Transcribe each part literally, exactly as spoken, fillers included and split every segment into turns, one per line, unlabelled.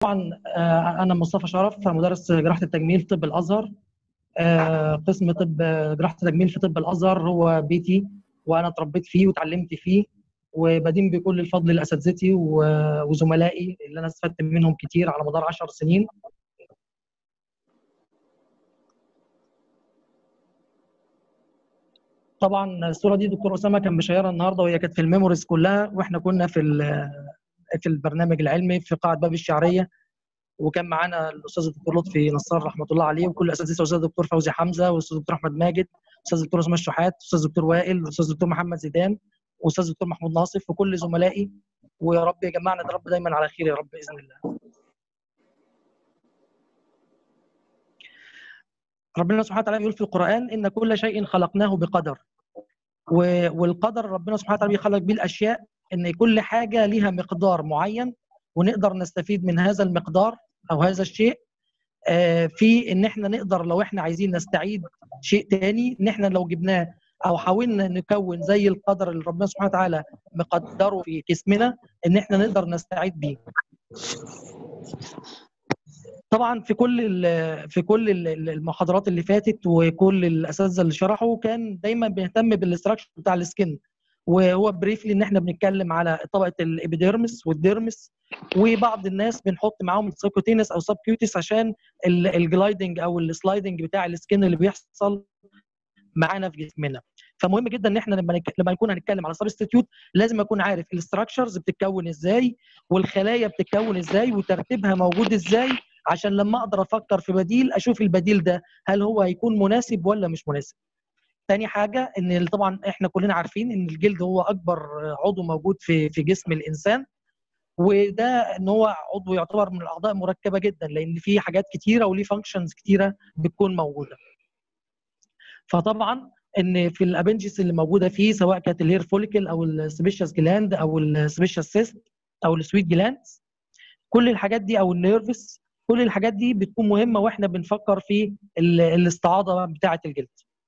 طبعا آه، انا مصطفى شرف، مدرس جراحه التجميل طب الازهر. آه، قسم طب جراحه التجميل في طب الازهر هو بيتي، وانا اتربيت فيه وتعلمت فيه، وبدين بكل الفضل لاساتذتي و- وزملائي اللي انا استفدت منهم كتير على مدار عشر سنين. طبعا الصوره دي دكتور اسامه كان مشيرها النهارده، وهي كانت في الميموريز كلها، واحنا كنا في ال- في البرنامج العلمي في قاعه باب الشعريه، وكان معانا الاستاذ الدكتور لطفي نصار رحمه الله عليه، وكل اساتذه، الاستاذ الدكتور فوزي حمزه، والاستاذ الدكتور احمد ماجد، الاستاذ الدكتور اسماء الشحات، الاستاذ الدكتور وائل، والاستاذ الدكتور محمد زيدان، والاستاذ الدكتور محمود ناصف، وكل زملائي. ويا رب يجمعنا يا رب دايما على خير يا رب باذن الله. ربنا سبحانه وتعالى بيقول في القران ان كل شيء خلقناه بقدر، والقدر ربنا سبحانه وتعالى بيخلق بيه الاشياء، ان كل حاجه ليها مقدار معين، ونقدر نستفيد من هذا المقدار او هذا الشيء في ان احنا نقدر لو احنا عايزين نستعيد شيء تاني، ان احنا لو جبناه او حاولنا نكون زي القدر اللي ربنا سبحانه وتعالى مقدره في جسمنا، ان احنا نقدر نستعيد بيه. طبعا في كل في كل المحاضرات اللي فاتت وكل الاساتذه اللي شرحوا كان دايما بنهتم بالاستراكشر بتاع السكن، وهو بريفلي ان احنا بنتكلم على طبقه الابيديرمس والديرمس، وبعض الناس بنحط معاهم السيكوتينس او سب كيوتيس عشان الجلايدنج او السلايدنج بتاع السكن اللي بيحصل معانا في جسمنا. فمهم جدا ان احنا لما لما نكون هنتكلم على سبستيتيوت لازم اكون عارف الاستراكشرز بتتكون ازاي، والخلايا بتتكون ازاي، وترتيبها موجود ازاي، عشان لما اقدر افكر في بديل اشوف البديل ده هل هو هيكون مناسب ولا مش مناسب. تاني حاجه ان طبعا احنا كلنا عارفين ان الجلد هو اكبر عضو موجود في في جسم الانسان، وده ان هو عضو يعتبر من الاعضاء مركبه جدا، لان في حاجات كتيره وليه فانكشنز كتيره بتكون موجوده. فطبعا ان في الابنجس اللي موجوده فيه، سواء كانت الهير فوليكل او السبيشاس جلاند او السبيشاس سيست او السويت جلاند، كل الحاجات دي او النيرفس، كل الحاجات دي بتكون مهمه واحنا بنفكر في الاستعاضه بتاعه الجلد.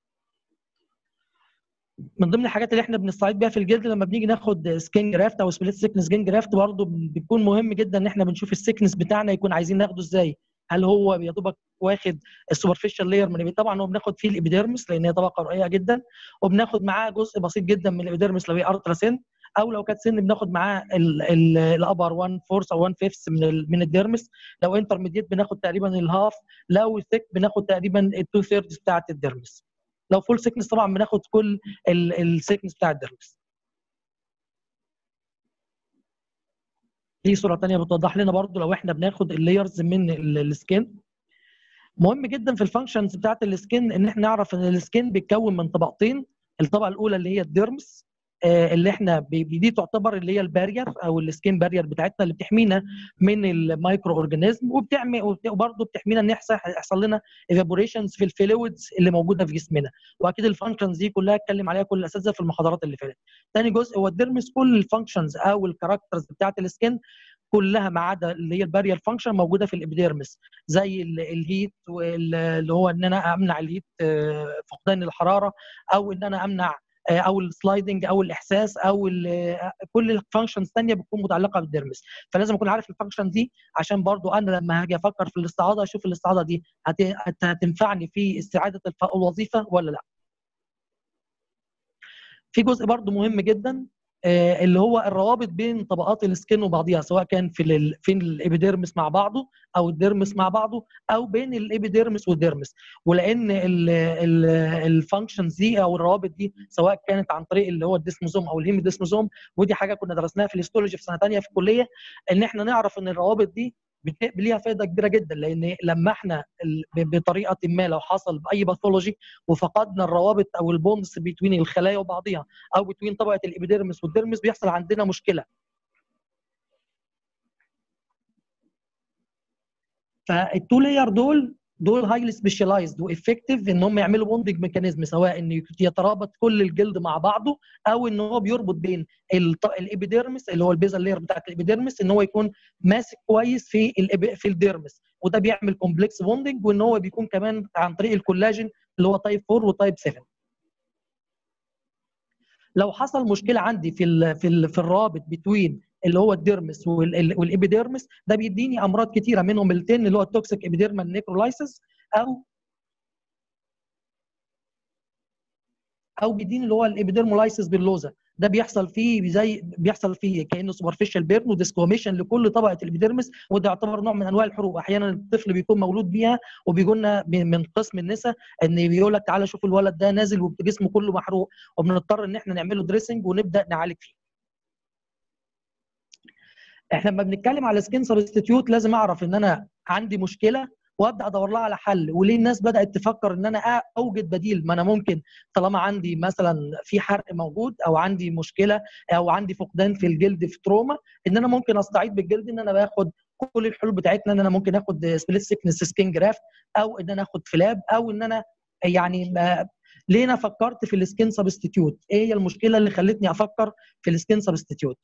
من ضمن الحاجات اللي احنا بنستعيد بيها في الجلد لما بنيجي ناخد سكين جرافت او سبليت سيكنس سكين جرافت، برضه بيكون مهم جدا ان احنا بنشوف السيكنس بتاعنا يكون عايزين ناخده ازاي. هل هو يا دوبك واخد السوبرفيشال لاير من، طبعا هو بناخد فيه الابيديرمس لان هي طبقه رقيقه جدا، وبناخد معاه جزء بسيط جدا من الابيديرمس لو هي ارترا سن، او لو كانت سن بناخد معاه الابر واحد فورث او واحد فيفث من من الديرمس، لو انترميديت بناخد تقريبا الهاف، لو ثيك بناخد تقريبا التو ثيردز بتاعه الديرمس، لو فول سيكنس طبعا بناخد كل السيكنس بتاع الديرمس. دي صوره ثانيه بتوضح لنا برضو لو احنا بناخد اللايرز من السكين. مهم جدا في الفانكشنز بتاعت السكين ان احنا نعرف ان السكين بيتكون من طبقتين. الطبقه الاولى اللي هي الديرمس، اللي احنا دي تعتبر اللي هي البارير او السكين بارير بتاعتنا اللي بتحمينا من المايكرو اورجانيزم، وبتعمل وبرضه بتحمينا ان يحصل يحصل لنا ايفابوريشنز في الفلويدز اللي موجوده في جسمنا، واكيد الفانكشنز دي كلها اتكلم عليها كل الاساتذه في المحاضرات اللي فاتت. ثاني جزء هو الديرمس، كل الفانكشنز او الكاركترز بتاعت السكين كلها ما عدا اللي هي البارير فانكشن موجوده في الابيديرمس، زي الهيت، اللي هو ان انا امنع الهيت، فقدان الحراره، او ان انا امنع او السلايدنج او الاحساس، او كل الفانكشنز الثانيه بتكون متعلقه بالديرمس. فلازم اكون عارف الفانكشن دي عشان برضو انا لما هاجي افكر في الاستعاضه اشوف الاستعاضه دي هتنفعني في استعاده الوظيفه ولا لا. في جزء برضو مهم جدا اللي هو الروابط بين طبقات السكين وبعضها، سواء كان في ال في الابيديرمس مع بعضه او الديرمس مع بعضه او بين الابيديرمس والديرمس. ولان الفانكشنز دي او الروابط دي سواء كانت عن طريق اللي هو الديسموزوم او الهيموديسموزوم، ودي حاجه كنا درسناها في الهيستولوجي في سنه ثانيه في الكليه، ان احنا نعرف ان الروابط دي ليها فائده كبيره جدا، لان لما احنا بطريقه ما لو حصل باي باثولوجي وفقدنا الروابط او البوندز بين الخلايا وبعضها او بين طبقه الابيديرمس والديرمس بيحصل عندنا مشكله. فالتو لاير دول دول هايلي سبيشاليزد وافكتيف ان هم يعملوا بوندنج ميكانيزم، سواء ان يترابط كل الجلد مع بعضه او ان هو بيربط بين الابيديرمس اللي هو البيزل لاير بتاعت الابيديرمس ان هو يكون ماسك كويس في في الديرمس، وده بيعمل كومبلكس بوندنج، وان هو بيكون كمان عن طريق الكولاجين اللي هو تايب أربعة وتايب سبعة. لو حصل مشكله عندي في ال في ال في الرابط بين اللي هو الديرمس والابيديرمس، ده بيديني امراض كتيره منهم الاثنين اللي هو التوكسيك ابيديرمال نيكرولايسيس او او بيديني اللي هو الابيديرمولايسيس باللوزه. ده بيحصل فيه زي بيحصل فيه كانه سوبرفيشال بيرن وديسكوميشن لكل طبقه الابيديرمس، وده يعتبر نوع من انواع الحروق. احيانا الطفل بيكون مولود بيها وبيجي لنا من قسم النساء ان بيقول لك تعالى شوف الولد ده نازل وجسمه كله محروق، وبنضطر ان احنا نعمل له دريسنج ونبدا نعالج فيه. احنا لما بنتكلم على سكين سبستيتيوت لازم اعرف ان انا عندي مشكله وابدا ادور لها على حل. وليه الناس بدات تفكر ان انا اوجد بديل؟ ما انا ممكن طالما عندي مثلا في حرق موجود او عندي مشكله او عندي فقدان في الجلد في تروما، ان انا ممكن استعيد بالجلد، ان انا باخد كل الحلول بتاعتنا، ان انا ممكن اخد سبليت سيكنس سكين جرافت، او ان انا اخد فلاب، او ان انا يعني ما ليه انا فكرت في السكين سبستيتيوت؟ ايه هي المشكله اللي خلتني افكر في السكين سبستيتيوت؟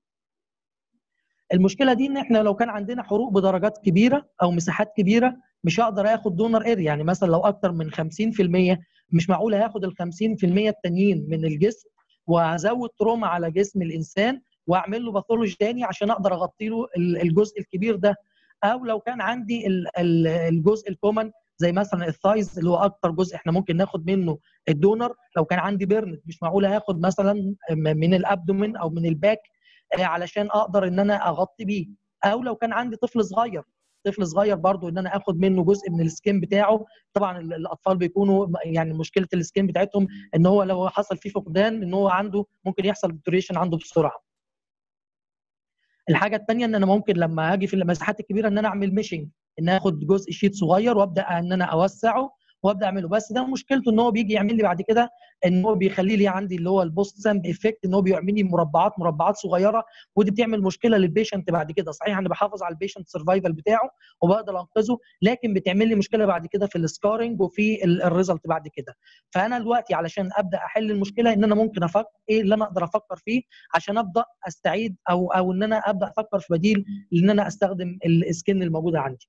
المشكله دي ان احنا لو كان عندنا حروق بدرجات كبيره او مساحات كبيره مش هقدر اخد دونر اريا. يعني مثلا لو اكتر من خمسين في المية مش معقول هاخد ال خمسين في المية التانيين من الجسم وازود تروما على جسم الانسان واعمل له باثولوجي تاني عشان اقدر اغطي له الجزء الكبير ده. او لو كان عندي الجزء الكومن زي مثلا الثايز اللي هو اكتر جزء احنا ممكن ناخد منه الدونر، لو كان عندي بيرن مش معقول هاخد مثلا من الابدومين او من الباك علشان اقدر ان انا اغطي بيه. او لو كان عندي طفل صغير طفل صغير برضو ان انا اخد منه جزء من السكين بتاعه. طبعا الاطفال بيكونوا يعني مشكله السكين بتاعتهم ان هو لو حصل فيه فقدان ان هو عنده ممكن يحصل ديتوريشن عنده بسرعه. الحاجه الثانيه ان انا ممكن لما اجي في المساحات الكبيره ان انا اعمل ميشنج، ان اخد جزء شيت صغير وابدا ان انا اوسعه وابدا اعمله. بس ده مشكلته ان هو بيجي يعمل لي بعد كده ان هو بيخلي لي عندي اللي هو البوست سامب افكت، ان هو بيعمل لي مربعات مربعات صغيره، ودي بتعمل مشكله للبيشنت بعد كده. صحيح انا بحافظ على البيشنت سرفايفل بتاعه وبقدر انقذه، لكن بتعمل لي مشكله بعد كده في السكارنج وفي الريزلت بعد كده. فانا دلوقتي علشان ابدا احل المشكله ان انا ممكن افكر ايه اللي انا اقدر افكر فيه عشان ابدا استعيد او او ان انا ابدا افكر في بديل ان انا استخدم السكن الموجوده عندي.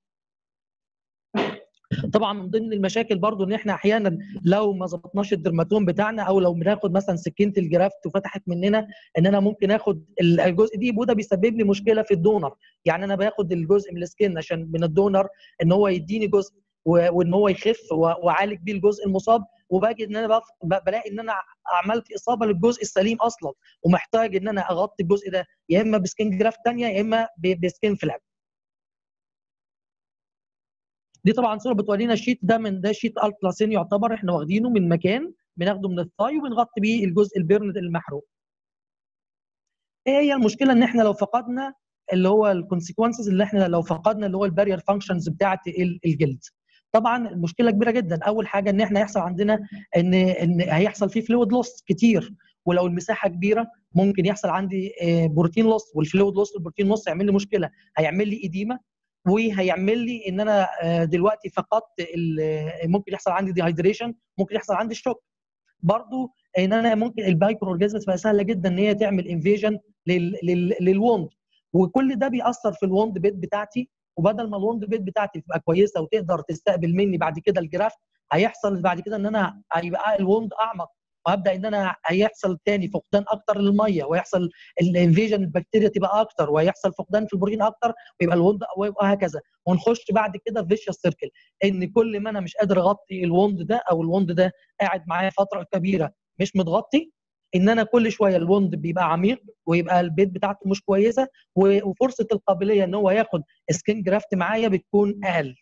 طبعا من ضمن المشاكل برضو ان احنا احيانا لو ما ظبطناش الدرماتوم بتاعنا او لو بناخد مثلا سكينه الجرافت وفتحت مننا ان انا ممكن اخد الجزء دي، وده بيسبب لي مشكله في الدونر. يعني انا باخد الجزء من السكين عشان من الدونر ان هو يديني جزء وان هو يخف واعالج بيه الجزء المصاب، وباجي ان انا بلاقي ان انا عملت اصابه للجزء السليم اصلا ومحتاج ان انا اغطي الجزء ده يا اما بسكين جرافت ثانيه يا اما بسكين فلاب. دي طبعا صوره بتورينا الشيت ده، من ده شيت التراسين يعتبر احنا واخدينه من مكان بناخده من الثاي وبنغطي بيه الجزء البيرن المحروق. ايه هي المشكله؟ ان احنا لو فقدنا اللي هو الكونسيكونسز، اللي احنا لو فقدنا اللي هو البارير فانكشنز بتاعه الجلد. طبعا المشكله كبيره جدا. اول حاجه ان احنا هيحصل عندنا ان ان هيحصل فيه فلويد لوس كتير، ولو المساحه كبيره ممكن يحصل عندي بروتين لوس، والفلويد لوس والبروتين لوس هيعمل لي مشكله، هيعمل لي ايديما وهيعمل لي ان انا دلوقتي فقدت ممكن يحصل عندي ديهايدريشن، ممكن يحصل عندي الشوك. برضو ان انا ممكن المايكرو اورجانيزم تبقى سهله جدا ان هي تعمل انفيجن للوند، وكل ده بيأثر في الوند بيت بتاعتي. وبدل ما الوند بيت بتاعتي تبقى كويسه وتقدر تستقبل مني بعد كده الجرافت، هيحصل بعد كده ان انا هيبقى الوند اعمق، وهبدا ان انا هيحصل تاني فقدان اكتر للميه، ويحصل الانفيجن البكتيريا تبقى اكتر، وهيحصل فقدان في البروتين اكتر، ويبقى الوند ويبقى هكذا، ونخش بعد كده في فيشيوس سيركل. ان كل ما انا مش قادر اغطي الوند ده او الوند ده قاعد معايا فتره كبيره مش متغطي، ان انا كل شويه الوند بيبقى عميق ويبقى البيت بتاعته مش كويسه، وفرصه القابليه ان هو ياخد سكين جرافت معايا بتكون اقل.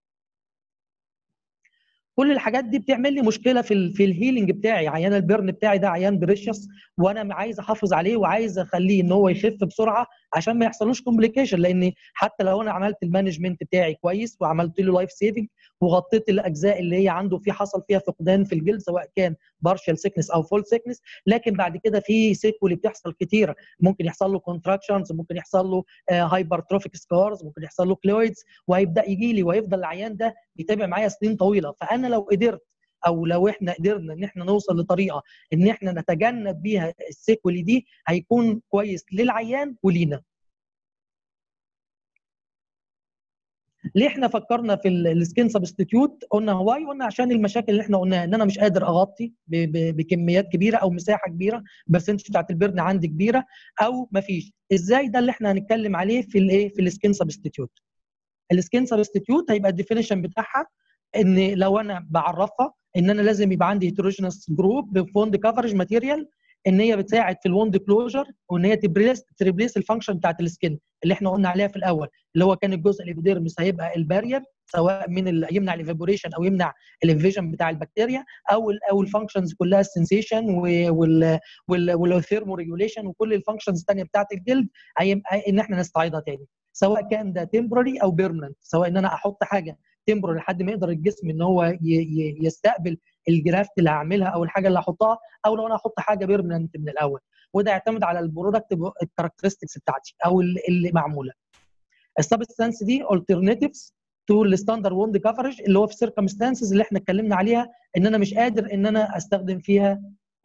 كل الحاجات دي بتعمل لي مشكله في ال في الهيلينج بتاعي. عيان البرن بتاعي ده عيان بريشس، وانا عايز احافظ عليه وعايز اخليه ان هو يخف بسرعه عشان ما يحصلوش كومبليكيشن. لان حتى لو انا عملت المانجمنت بتاعي كويس وعملت له لايف سيفنج وغطيت الاجزاء اللي هي عنده في حصل فيها فقدان في الجلد سواء كان بارشال سيكنس او فول سيكنس، لكن بعد كده في سيكولي بتحصل كتيره. ممكن يحصل له كونتراكشنز، ممكن يحصل له هايبرتروفيك سكارز، ممكن يحصل له كلويدز، وهيبدا يجي لي ويفضل العيان ده يتابع معايا سنين طويله. فانا لو قدرت او لو احنا قدرنا ان احنا نوصل لطريقه ان احنا نتجنب بيها السيكولي دي، هيكون كويس للعيان ولينا. ليه احنا فكرنا في السكين سبستيتيوت؟ قلنا هواي، قلنا عشان المشاكل اللي احنا قلناها، ان انا مش قادر اغطي بكميات كبيره او مساحه كبيره، برسنتج بتاعت البرن عندي كبيره او ما فيش. ازاي؟ ده اللي احنا هنتكلم عليه في الايه، في السكين سبستيتيوت. السكين سبستيتيوت هيبقى الديفينيشن بتاعها ان لو انا بعرفها ان انا لازم يبقى عندي هيتروجينوس جروب بفوند كفرج ماتيريال، ان هي بتساعد في الوند كلوجر، وان هي تبريس تريبليس الفانكشن بتاعت السكين اللي احنا قلنا عليها في الاول، اللي هو كان الجزء الابيديرمس هيبقى البارير، سواء من ال... يمنع الايفابوريشن او يمنع الانفيجن بتاع البكتيريا، او ال او الفانكشنز كلها، السنسيشن وال وال والثيرمو ريجوليشن وكل الفانكشنز الثانيه بتاعت الجلد، هيبقى ان احنا نستعيدها تاني، سواء كان ده تمبرري او بيرمننت، سواء ان انا احط حاجه تمبرري لحد ما يقدر الجسم ان هو يستقبل الجرافت اللي هعملها او الحاجه اللي هحطها، او لو انا احط حاجه بيرمننت من الاول، وده يعتمد على البرودكت الكاركترستكس بتاعتي او اللي معموله. السبستانس دي alternatives تو الستاندر ووند كفرج، اللي هو في السيركمستانسز اللي احنا اتكلمنا عليها ان انا مش قادر ان انا استخدم فيها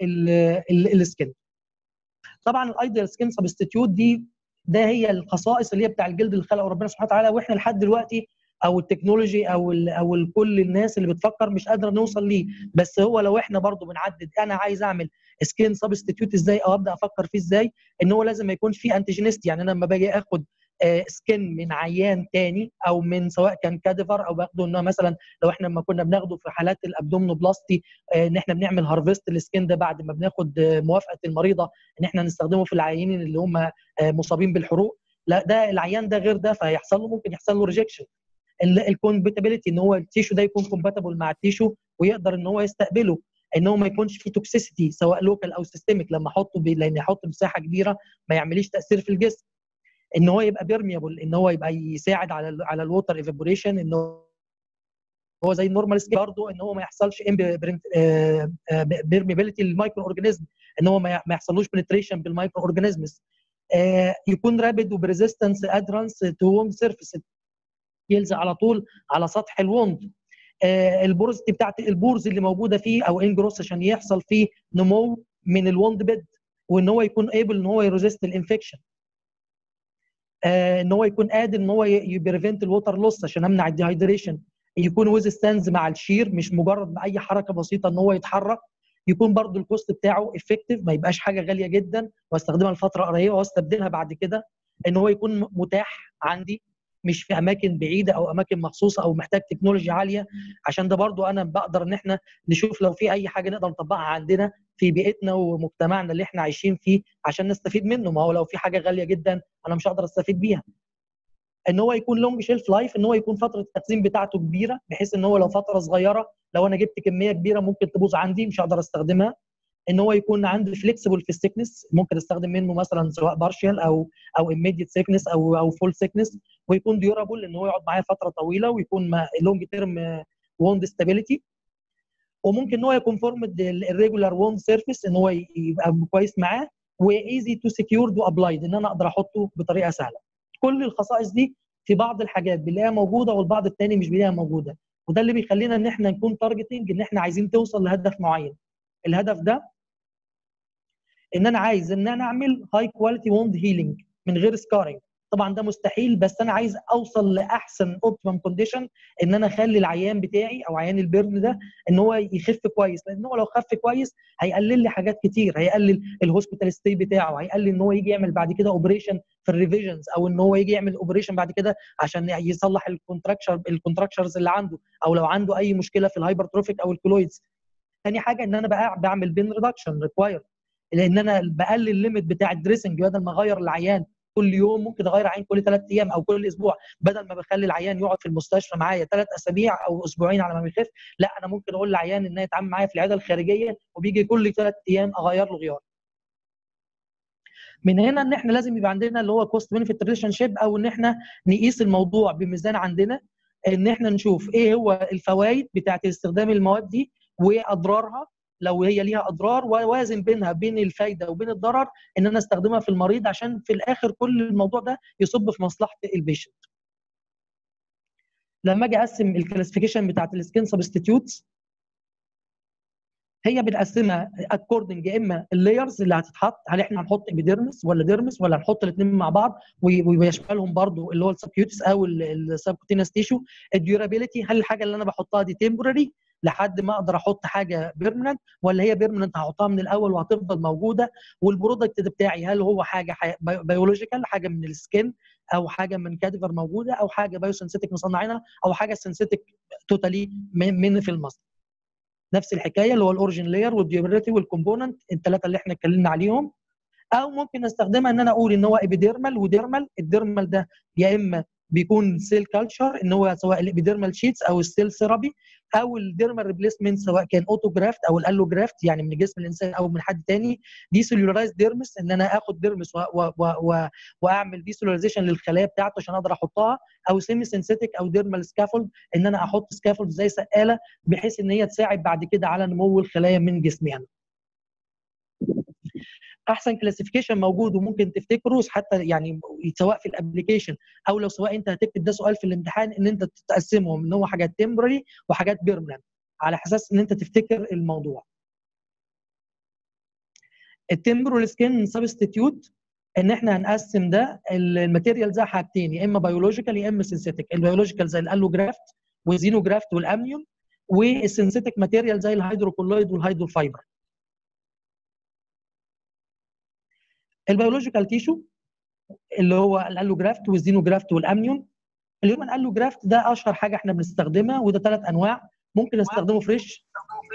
السكن. طبعا الايديال سكين سبستيتيوت دي ده هي الخصائص اللي هي بتاع الجلد اللي خلقه ربنا سبحانه وتعالى، واحنا لحد دلوقتي او التكنولوجي او ال او ال كل الناس اللي بتفكر مش قادره نوصل ليه. بس هو لو احنا برضو بنعدد انا عايز اعمل سكين سبستيتيوت ازاي او ابدا افكر فيه ازاي، ان هو لازم يكون فيه انتيجينيست. يعني انا لما باجي اخد سكين من عيان تاني او من سواء كان كاديفر او باخده انه مثلا لو احنا لما كنا بناخده في حالات الابدومينوبلاستي ان احنا بنعمل هارفست السكين ده بعد ما بناخد موافقه المريضه ان احنا نستخدمه في العيانين اللي هم مصابين بالحروق، لا ده العيان ده غير ده، فهيحصل له ممكن يحصل له ريجكشن. الكومباتيبيليتي ان هو التيشو ده يكون كومباتبل مع التيشو ويقدر ان هو يستقبله، ان هو ما يكونش فيه توكسيسيتي سواء لوكال او سيستميك لما احطه بي... لان احط مساحه كبيره ما يعمليش تاثير في الجسم. ان هو يبقى بيرميبل، ان هو يبقى يساعد على ال على الووتر ايفابوريشن، ان هو زي النورمال سكين برضه، ان هو ما يحصلش بيرميبيليتي للمايكرو اورجانيزم، ان هو ما يحصلوش بنتريشن بالمايكرو اورجانيزمز، يكون رابيد وبريزيستنس ادرانس تو ووند سيرفيس، يلزق على طول على سطح الوند. البورزتي بتاعت البورز اللي موجوده فيه او انجروس عشان يحصل فيه نمو من الوند بيد، وان هو يكون ايبل ان هو يريزيست الانفكشن، ان هو يكون قادر ان هو يبريفنت الووتر لوس عشان امنع الديهايدريشن، يكون ويز ستاندز مع الشير، مش مجرد باي حركه بسيطه ان هو يتحرك، يكون برضو الكوست بتاعه افكتيف، ما يبقاش حاجه غاليه جدا واستخدمها لفتره قريبه واستبدلها بعد كده، ان هو يكون متاح عندي مش في اماكن بعيده او اماكن مخصوصه او محتاج تكنولوجي عاليه، عشان ده برضو انا بقدر ان احنا نشوف لو في اي حاجه نقدر نطبقها عندنا في بيئتنا ومجتمعنا اللي احنا عايشين فيه عشان نستفيد منه. ما هو لو في حاجه غاليه جدا انا مش هقدر استفيد بيها. ان هو يكون لونج شيلف لايف، ان هو يكون فتره التخزين بتاعته كبيره، بحيث ان هو لو فتره صغيره لو انا جبت كميه كبيره ممكن تبوظ عندي مش هقدر استخدمها. ان هو يكون عندي فليكسبل في السيكنس، ممكن استخدم منه مثلا سواء بارشال او او ايميديت سيكنس او او فول سيكنس، ويكون ديورابل ان هو يقعد معايا فتره طويله، ويكون لونج تيرم ووند ستابيليتي. وممكن ان هو يكون فورمد الريجولار ووند سيرفيس، ان هو يبقى كويس معاه، وايزي تو سكيورد وابلايد، ان انا اقدر احطه بطريقه سهله. كل الخصائص دي في بعض الحاجات بنلاقيها موجوده والبعض الثاني مش بنلاقيها موجوده، وده اللي بيخلينا ان احنا نكون تارجتنج، ان احنا عايزين توصل لهدف معين. الهدف ده ان انا عايز ان انا اعمل هاي كواليتي ووند هيلينج من غير سكارنج. طبعا ده مستحيل، بس انا عايز اوصل لاحسن اوبتيمم كونديشن، ان انا اخلي العيان بتاعي او عيان البرن ده ان هو يخف كويس، لان هو لو خف كويس هيقلل لي حاجات كتير، هيقلل الهوسبيتال ستي بتاعه، هيقلل ان هو يجي يعمل بعد كده اوبريشن في الريفيجنز، او ان هو يجي يعمل اوبريشن بعد كده عشان يصلح الكونتراكشر الكونتراكشرز اللي عنده، او لو عنده اي مشكله في الهايبرتروفيك او الكلويدز. ثاني حاجه ان انا بقى بعمل بين ريدكشن ريكوايرد، لان انا بقلل الليميت بتاع الدريسنج، بدل ما اغير العيان كل يوم ممكن اغير عيان كل ثلاث ايام او كل اسبوع، بدل ما بخلي العيان يقعد في المستشفى معايا ثلاث اسابيع او اسبوعين على ما بيخف، لا انا ممكن اقول للعيان ان يتعامل معايا في العياده الخارجيه وبيجي كل ثلاث ايام اغير له غيار. من هنا ان احنا لازم يبقى عندنا اللي هو كوست بنفيت ريليشن شيب، او ان احنا نقيس الموضوع بميزان عندنا، ان احنا نشوف ايه هو الفوائد بتاعه استخدام المواد دي واضرارها لو هي ليها اضرار، ووازن بينها بين الفايده وبين الضرر، ان انا استخدمها في المريض عشان في الاخر كل الموضوع ده يصب في مصلحه البيشنت. لما اجي اقسم الكلاسيفيكيشن بتاعه السكين سبستيتيوتس، هي بنقسمها اكوردنج يا اما اللايرز اللي هتتحط، هل احنا هنحط ابيديرمس ولا ديرمس ولا هنحط الاثنين مع بعض ويشملهم برضو اللي هو السبكيوتس او السبكوتينس تيشو. الديورابيلتي، هل الحاجه اللي انا بحطها دي تمبرري لحد ما اقدر احط حاجه بيرمننت، ولا هي بيرمننت هحطها من الاول وهتفضل موجوده. والبرودكت بتاعي هل هو حاجه بيولوجيكال، حاجه من السكين او حاجه من كادفر موجوده، او حاجه بايوسنسيتك مصنعينها، او حاجه سنسيتك توتالي من في المصنع. نفس الحكايه اللي هو الاوريجن لاير والديورابيلتي والكومبوننت، الثلاثه اللي احنا اتكلمنا عليهم. او ممكن استخدمها ان انا اقول ان هو ابيديرمال وديرمال. الديرمال ده يا اما بيكون سيل كلتشر، ان هو سواء الابيديرمال شيتس او السيل ثيرابي، او الديرمال ريبليسمنت سواء كان اوتوجرافت او الالوجرافت يعني من جسم الانسان او من حد تاني. دي سيلولارايز ديرمس، ان انا اخد ديرمس و و و واعمل دي سيلولايزيشن للخلايا بتاعته عشان اقدر احطها. او سيمي سينثيتك او ديرمال سكافولد، ان انا احط سكافولد زي سقاله بحيث ان هي تساعد بعد كده على نمو الخلايا من جسمي انا. احسن كلاسيفيكيشن موجود وممكن تفتكره حتى يعني سواء في الابلكيشن او لو سواء انت هتكتب ده سؤال في الامتحان، ان انت تقسمهم ان هو حاجات تمبرري وحاجات بيرمننت على اساس ان انت تفتكر الموضوع. التمبرال سكين سبستيتيوت، ان احنا هنقسم ده الماتيريال ده حاجتين، يا اما بيولوجيكال يا اما سينثيتك. البيولوجيكال زي الالوجرافت والزينوجرافت والامنيون، والسينثيتك ماتيريال زي الهيدروكولويد والهيدروفايبر. البيولوجيكال تيشو اللي هو الالوجرافت والزينوجرافت والامنيون. الهيومن الوجرافت ده اشهر حاجه احنا بنستخدمها، وده ثلاث انواع. ممكن نستخدمه فريش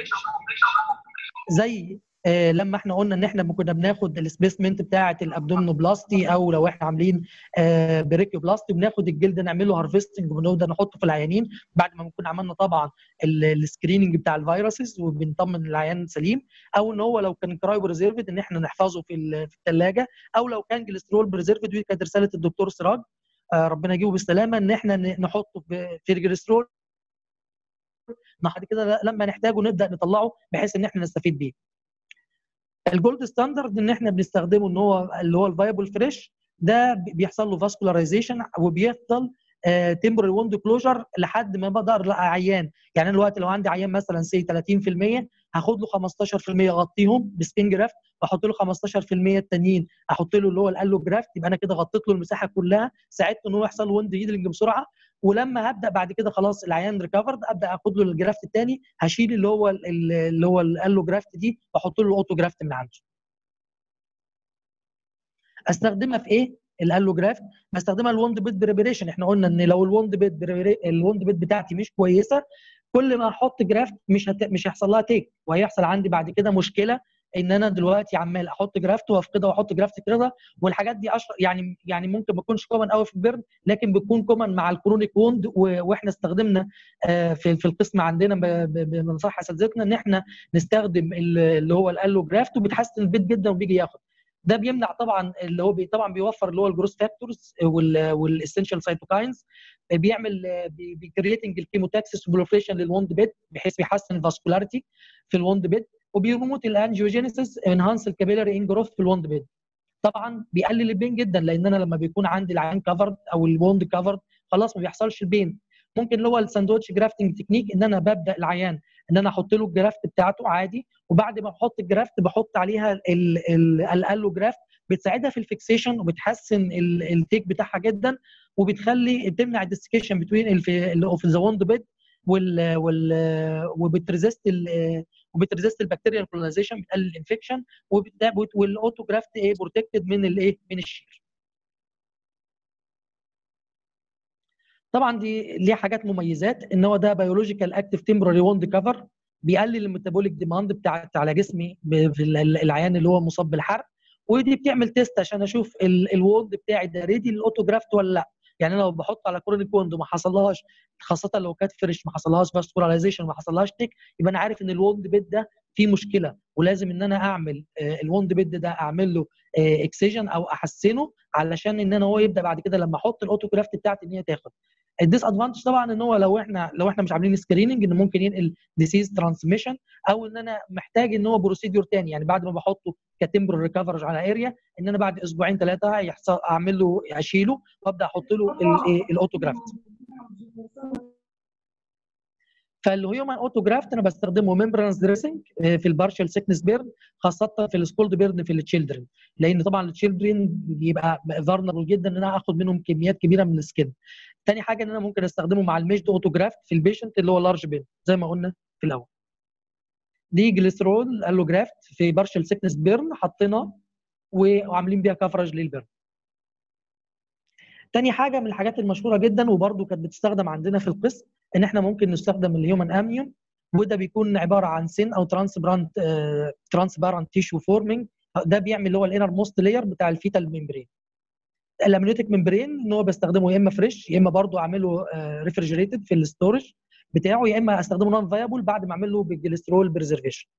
زي آه لما احنا قلنا ان احنا كنا بناخد السبيسمنت بتاعه الابدومينوبلاستي، او لو احنا عاملين آه بريكيوبلاستي بناخد الجلد نعمله هارفستنج ونقدر نحطه في العيانين بعد ما نكون عملنا طبعا السكريننج بتاع الفيروسز وبنطمن العيان سليم. او ان هو لو كان كرايو بريزيرفد ان احنا نحفظه في في الثلاجه، او لو كان جليسترول بريزيرفد، ودي كانت رساله الدكتور سراج آه ربنا يجيبه بالسلامه، ان احنا نحطه في الجليسترول بعد كده لما نحتاجه نبدا نطلعه بحيث ان احنا نستفيد بيه. الجولد ستاندرد ان احنا بنستخدمه ان هو اللي هو الفايبل فريش، ده بيحصل له فاسكولارايزيشن وبيفضل تمبرري ووند كلوجر لحد ما بقدر عيان. يعني انا دلوقتي لو عندي عيان مثلا سي ثلاثين في المية هاخد له خمستاشر في المية اغطيهم بسكين جرافت، واحط له خمستاشر في المية التانيين احط له اللي هو الالو جرافت، يبقى انا كده غطيت له المساحه كلها، ساعدته ان هو يحصل ووند هيدلنج بسرعه. ولما هبدا بعد كده خلاص العيان ريكفرد ابدا اخد له الجرافت الثاني، هشيل اللي هو اللي هو الالو جرافت دي واحط له الاوتو جرافت من عنده. استخدمها في ايه؟ الالوجرافت بستخدمها الوند بيد بريبريشن. احنا قلنا ان لو الوند بيد الوند بيد بتاعتي مش كويسه، كل ما احط جرافت مش هت... مش هيحصل لها تيك، وهيحصل عندي بعد كده مشكله ان انا دلوقتي عمال احط جرافت وافقدها واحط جرافت كده. والحاجات دي أشر... يعني يعني ممكن ما تكونش كومن قوي في البيرن، لكن بتكون كومن مع الكرونيك ووند. و... واحنا استخدمنا آه في في القسم عندنا بنصح اساتذتنا ان احنا نستخدم اللي هو الالوجرافت، وبتحسن البيت جدا وبيجي ياخد. ده بيمنع طبعا اللي هو بي طبعا بيوفر اللي هو الجروث فاكتورز والاسينشال سايتوكاينز، بيعمل بيكريتنج الكيموتاكسس وبروفيشن للوند بيد بحيث بيحسن الفاسكولاريتي في الوند بيد، وبيرموت الانجيوجينيسيس انهانس الكابيلاري انجروث في الوند بيد. طبعا بيقلل البين جدا، لان انا لما بيكون عندي العين كفرد او الوند كفرد خلاص ما بيحصلش البين. ممكن اللي هو الساندوتش جرافتنج تكنيك، ان انا ببدا العيان ان انا احط له الجرافت بتاعته عادي، وبعد ما بحط الجرافت بحط عليها الالو جرافت، بتساعدها في الفيكسيشن وبتحسن التيك بتاعها جدا، وبتخلي بتمنع الديسكيشن بتوين اوف ذا وند بيد وال وال وبتريزست وبتريزست البكتيريال كولونيزيشن، بتقلل الانفكشن، والاوتوجرافت ايه بروتكتد من الايه من الشير. طبعا دي ليه حاجات مميزات، ان هو ده بيولوجيكال اكتيف تمبرري ووند كفر، بيقلل الميتابوليك ديماند بتاعت على جسمي في العيان اللي هو مصاب بالحرق. ودي بتعمل تيست عشان اشوف الووند بتاعي ده ريدي للاوتوجرافت ولا لا. يعني انا لو بحط على كرونيك ووند وما حصلهاش، خاصه لو كانت فريش ما حصلهاش فاسكولاريزيشن ما حصلهاش تيك، يبقى انا عارف ان الووند بيد ده فيه مشكله، ولازم ان انا اعمل الووند بيد ده اعمل له اكسجن او احسنه علشان ان انا هو يبدا بعد كده لما احط الاوتوجرافت بتاعتي ان هي تاخد. الديس ادفانتج طبعا ان هو لو احنا لو احنا مش عاملين سكريننج ان ممكن ينقل ديسيز ترانسميشن، او ان انا محتاج ان هو بروسيدور ثاني، يعني بعد ما بحطه كتمبر ريكفرج على اريا ان انا بعد اسبوعين ثلاثه يحصل اعمل له اشيله وابدا احط له الاوتوجرافت. فالهيومن اوتوجرافت انا بستخدمه ممبرانس دريسنج في البارشال سيكنس بيرن، خاصه في السكولد بيرن في التشيلدرن، لان طبعا التشيلدرن بيبقى فارنبل جدا ان انا اخد منهم كميات كبيره من السكن. تاني حاجه ان انا ممكن استخدمه مع الميجد اوتوجرافت في البيشنت اللي هو لارج بين زي ما قلنا في الاول. دي جليسرول الوجرافت في بارشال سيكنس بيرن حطينا وعاملين بيها كفرج للبيرن. تاني حاجه من الحاجات المشهوره جدا وبرده كانت بتستخدم عندنا في القسم ان احنا ممكن نستخدم الهيومن اميون، وده بيكون عباره عن سين او ترانسبرانت ترانسبارنت تيشو فورمينج. ده بيعمل اللي هو الانر موست لاير بتاع الفيتال ممبرين. الامنيوتيك ممبرين ان هو بستخدمه يا اما فريش يا اما برده اعمله ريفرجريتد في الاستورج بتاعه، يا اما استخدمه نون فايبل بعد ما اعمل له بالجليسترول بريزرفيشن.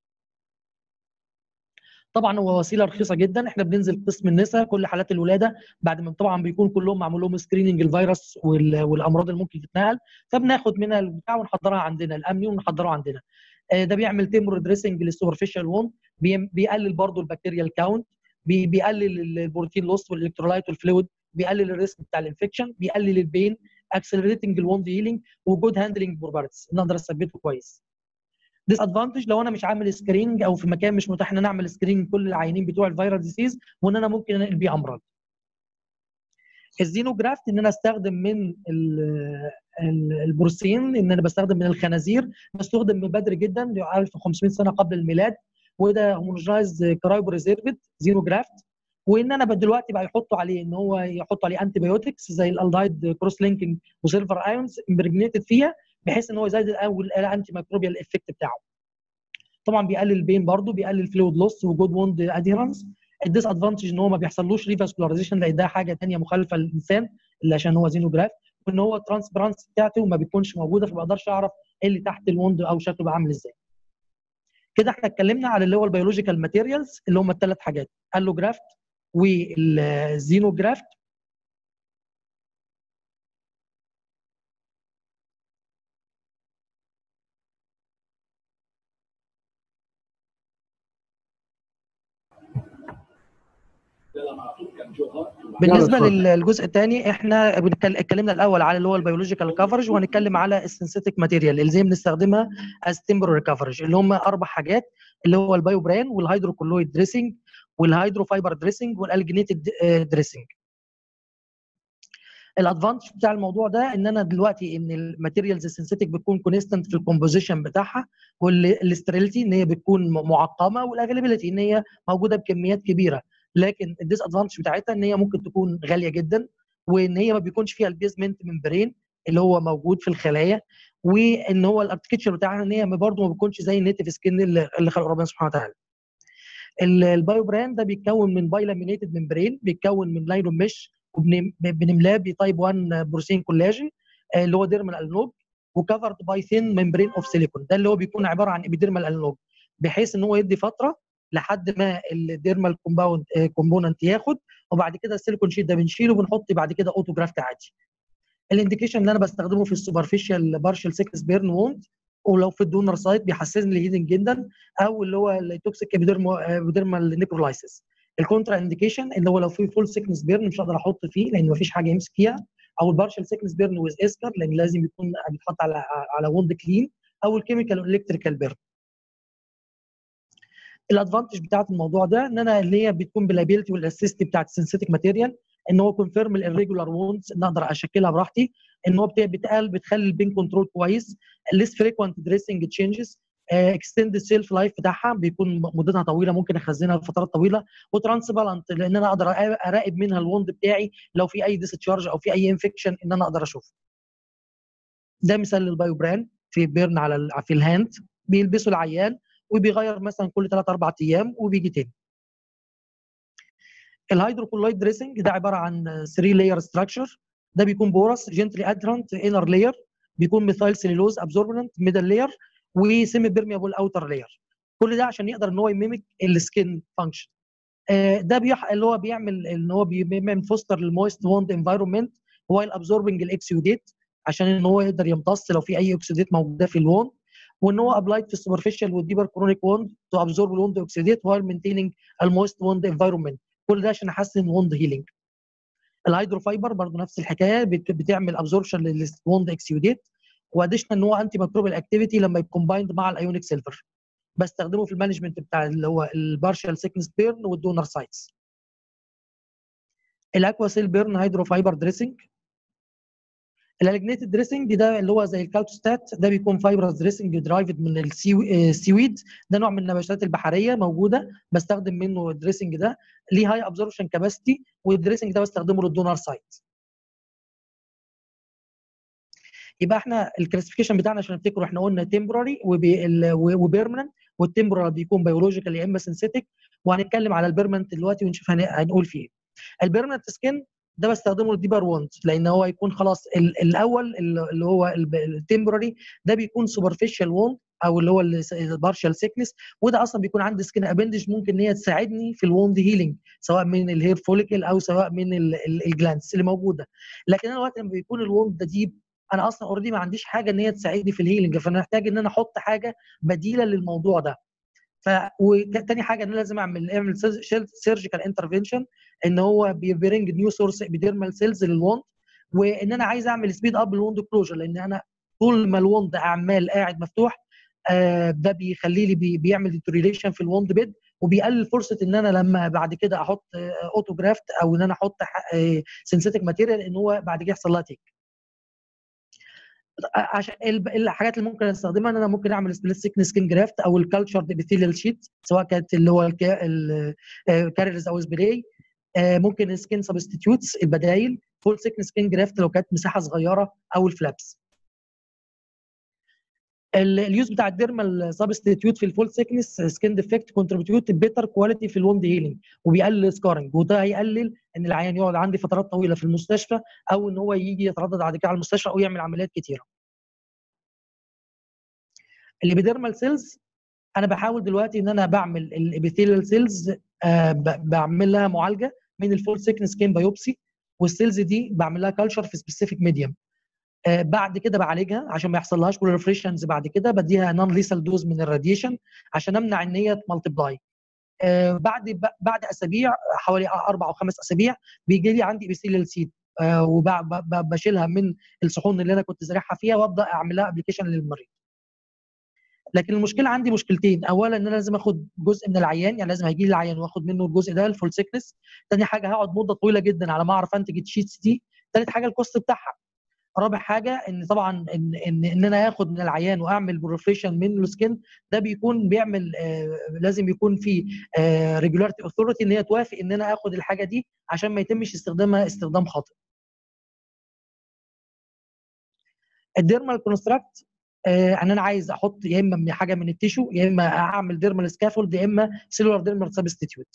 طبعا هو وسيله رخيصه جدا، احنا بننزل قسم النساء كل حالات الولاده بعد ما طبعا بيكون كلهم معمول لهم سكريننج الفيروس والامراض اللي ممكن تتنقل، فبناخد منها البتاع ونحضرها عندنا الامنيون ونحضره عندنا. ده بيعمل تيمور دريسنج للسوبرفيشال ووند، بيقلل برضو البكتيريال كاونت، بيقلل البروتين لوس والالكترولايت والفلويد، بيقلل الريسك بتاع الانفكشن، بيقلل البين، اكسلريتنج الووند هيلينج، وجود هاندلنج بروبرتيز نقدر اثبته كويس. ديس ادفانتج لو انا مش عامل سكريننج او في مكان مش متاح ان انا اعمل سكريننج كل العيانين بتوع الفيروس ديسيز وان انا ممكن انقل بيه امراض. الزينوجرافت ان انا استخدم من البروسين، ان انا بستخدم من الخنازير، بستخدم من بدري جدا ألف وخمسمائة سنه قبل الميلاد، وده هوموجنايز كرايبو ريزيرفد زينوجرافت. وان انا دلوقتي بقى يحطوا عليه ان هو يحطوا عليه انتي بايوتكس زي الالدايد كروس لينكينج وسيلفر ايونز امبرجنيتد فيها بحيث ان هو يزود الاول الانتي ميكروبيال افكت بتاعه. طبعا بيقلل البين برضه، بيقلل فلويد لوس وجود ووند اديرنس. الديس ادفانتج ان هو ما بيحصلوش ريفاسكولاريزيشن لان ده حاجه ثانيه مخالفه للانسان اللي عشان هو زينوجراف، وان هو الترانسبرانس بتاعته ما بيكونش موجوده فما بقدرش اعرف ايه اللي تحت الوند او شكله بقى عامل ازاي. كده احنا اتكلمنا على اللي هو البيولوجيكال ماتيريالز اللي هم الثلاث حاجات اللوجرافت والزينوجرافت. بالنسبه للجزء الثاني احنا اتكلمنا الاول على اللي هو البيولوجيكال كفرج، وهنتكلم على السنسيتيك ماتيريال اللي زي بنستخدمها از تمبرري كفرج اللي هم اربع حاجات اللي هو البايو بران والهيدروكولويد دريسنج والهيدروفايبر دريسنج والالجينيتد دريسنج. الادفانتج بتاع الموضوع ده ان انا دلوقتي ان الماتيريالز السنسيتيك بتكون كونستنت في الكومبوزيشن بتاعها، والاستريلتي ان هي بتكون معقمه، والافيلابيلتي ان هي موجوده بكميات كبيره. لكن الديس ادفانتج بتاعتها ان هي ممكن تكون غاليه جدا، وان هي ما بيكونش فيها البيزمنت ممبرين اللي هو موجود في الخلايا، وان هو الاركتكتشر بتاعها ان هي برضه ما بيكونش زي النيتف سكين اللي خلق ربنا سبحانه وتعالى. البايو براند ده بيتكون من بايلامينيتد ممبرين، بيتكون من لايلون مش وبنملاه بتايب واحد بروسين كولاجين اللي هو ديرمال النوج، وكفرد باي ثين ممبرين اوف سيليكون، ده اللي هو بيكون عباره عن ابيديرمال النوج بحيث ان هو يدي فتره لحد ما الديرمال كومباوند كومبوننت ياخد، وبعد كده السيليكون شيت ده بنشيله وبنحط بعد كده اوتوجرافت عادي. الانديكيشن اللي انا بستخدمه في السوبرفيشال بارشال سيكس بيرن ووند، ولو في الدونر سايت بيحسسني الهيدنج جدا، او اللي هو التوكسيك ابيديرمال نيكرولايسيس. الكونترا انديكيشن اللي هو لو في فول سيكنس بيرن مش هقدر احط فيه لان مفيش حاجه يمسك فيها، او البارشال سيكنس بيرن ويز اسكر لان لازم يكون بيتحط على على ووند كلين، او الكيميكال والالكتريكال بيرن. الادفانتج بتاعت الموضوع ده ان انا اللي هي بتكون بالابيلتي والاسيست بتاعت السنسيتيك ماتيريال ان هو كونفيرم الريجولار ووندز ان اقدر اشكلها براحتي، ان هو بتقل بتخلي البين كنترول كويس، ليس فريكوينت دريسنج تشينجز، اكستند السيلف لايف بتاعها بيكون مدتها طويله ممكن اخزنها لفترات طويله، وترانسبالانت لان انا اقدر اراقب منها الوند بتاعي لو في اي ديسشارج او في اي انفكشن ان انا اقدر اشوفه. ده مثال للبايو بران في بيرن على في الهاند، بيلبسه العيان وبيغير مثلا كل ثلاث اربع ايام وبيجي تاني. الهيدروكولويد دريسنج ده عباره عن ثلاثة لاير ستراكشر، ده بيكون بورس جنتلي ادرنت انر لاير، بيكون ميثايل سيلولوز ابزوربنت ميدل لاير، وسيمي بيرميبل اوتر لاير. كل ده عشان يقدر ان هو يميمك السكين فانكشن. ده بيح... اللي هو بيعمل ان هو بيعمل فوستر للمويست ووند انفايرمنت وايل ابزوربنج الاكسيوديت عشان ان هو يقدر يمتص لو في اي اكسيديت موجوده في الوند، وان هو ابلايد في السوبرفيشال والديبر كرونيك ووند تو ابزورب الوند اوكسيديت وايل مينتيننج المويست ووند انفايرمنت. كل ده عشان احسن الوند هيلينج. الهيدروفايبر برضه نفس الحكايه، بتعمل ابزوربشن للوند اكسيوديت واديشنال ان هو انتي ميكروبيال اكتيفيتي لما يكومبايند مع الايونيك سيلفر. بستخدمه في المانجمنت بتاع اللي هو البارشال سيكنس بيرن والدونر سايتس. الاكوا سيل بيرن هيدرو فايبر دريسنج. الالجنيتد دريسنج ده اللي هو زي الكالتوستات، ده بيكون فايبرز دريسنج درايفد من السيويد، ده نوع من النباتات البحريه موجوده، بستخدم منه الدريسنج ده، ليه هاي ابزوربشن كاباسيتي، والدريسنج ده بستخدمه للدونر سايت. يبقى احنا الكلاسيفيكيشن بتاعنا عشان نفتكره احنا قلنا تمبراري وبيرمننت، والتمبرال بيكون بيولوجيكال يا اما سينثيتك، وهنتكلم على البيرمننت دلوقتي ونشوف هنقول فيه ايه. البيرمننت سكين ده بستخدمه للديبر ووند، لان هو يكون خلاص الاول اللي هو التمبراري ده بيكون سوبرفيشال ووند او اللي هو البارشال سيكنس، وده اصلا بيكون عندي سكين ابندج ممكن ان هي تساعدني في الووند هيلينج سواء من الهير فوليكل او سواء من الجلانس اللي موجوده. لكن انا وقت لما بيكون الووند ده ديب انا اصلا اوريدي ما عنديش حاجه ان هي تساعدني في الهيلينج، فانا محتاج ان انا احط حاجه بديله للموضوع ده. ف وتاني حاجه ان انا لازم اعمل اعمل سيرجيكال انترفنشن ان هو بيبرنج نيو سورس ابيديرمال سيلز للوند، وان انا عايز اعمل سبيد اب للوند كلوجر، لان انا طول ما الوند عمال قاعد مفتوح آه ده بيخلي لي بي بيعمل ديتوريليشن في الوند بيد، وبيقلل فرصه ان انا لما بعد كده احط آه اوتوجرافت او ان انا احط آه سينثيتك ماتيريال ان هو بعد كده يحصل لها تيك. عشان الحاجات اللي ممكن استخدمها ان انا ممكن اعمل سبليت سيكن سكين جرافت او الكالتشر ابيثيليال شيت، سواء كانت اللي هو الكاريرز او سبراي. ممكن سكين سبستيتيوتس البدايل، فول سيكن سكين جرافت لو كانت مساحه صغيره، او الفلابس. اليوز بتاع الديرمال سبستيتيوت في الفول سيكنس سكين ديفكت كونتريبيوت بيتر كواليتي في الوند هيلينج، وبيقلل سكارنج، وده هيقلل ان العيان يقعد عندي فترات طويله في المستشفى، او ان هو يجي يتردد بعد كده على المستشفى او يعمل عمليات كتيره. الابيديرمال سيلز انا بحاول دلوقتي ان انا بعمل الابيثيليال سيلز آه بعمل لها معالجه من الفول سيكن سكين بايوبسي، والسيلز دي بعمل لها كلتشر في سبيسيفيك ميديم. آه بعد كده بعالجها عشان ما يحصلهاش بوليفريشنز، بعد كده بديها نون ليسال دوز من الراديشن عشان امنع ان هي تمالتبلاي. آه بعد بعد اسابيع حوالي اربع او خمس اسابيع بيجي لي عندي ابيثيليال سيد، آه وبشيلها من الصحون اللي انا كنت زارعها فيها وابدا اعمل لها ابلكيشن للمريض. لكن المشكله عندي مشكلتين، اولا ان انا لازم اخد جزء من العيان، يعني لازم هيجي لي العيان واخد منه الجزء ده الفول سيكنس. ثاني حاجه هقعد مده طويله جدا على ما اعرف انتج الشيتس دي. ثالث حاجه الكوست بتاعها. رابع حاجه ان طبعا ان ان, إن انا اخد من العيان واعمل بروفريشن من السكين، ده بيكون بيعمل آه لازم يكون في آه ريجولاريتي اوثورتي ان هي توافق ان انا اخد الحاجه دي عشان ما يتمش استخدامها استخدام خاطئ. الديرمال كونستراكت آه ان انا عايز احط يا اما من حاجه من التيشو، يا اما اعمل ديرمال سكافولد، يا اما سيلولار ديرمال سبستيتيوت.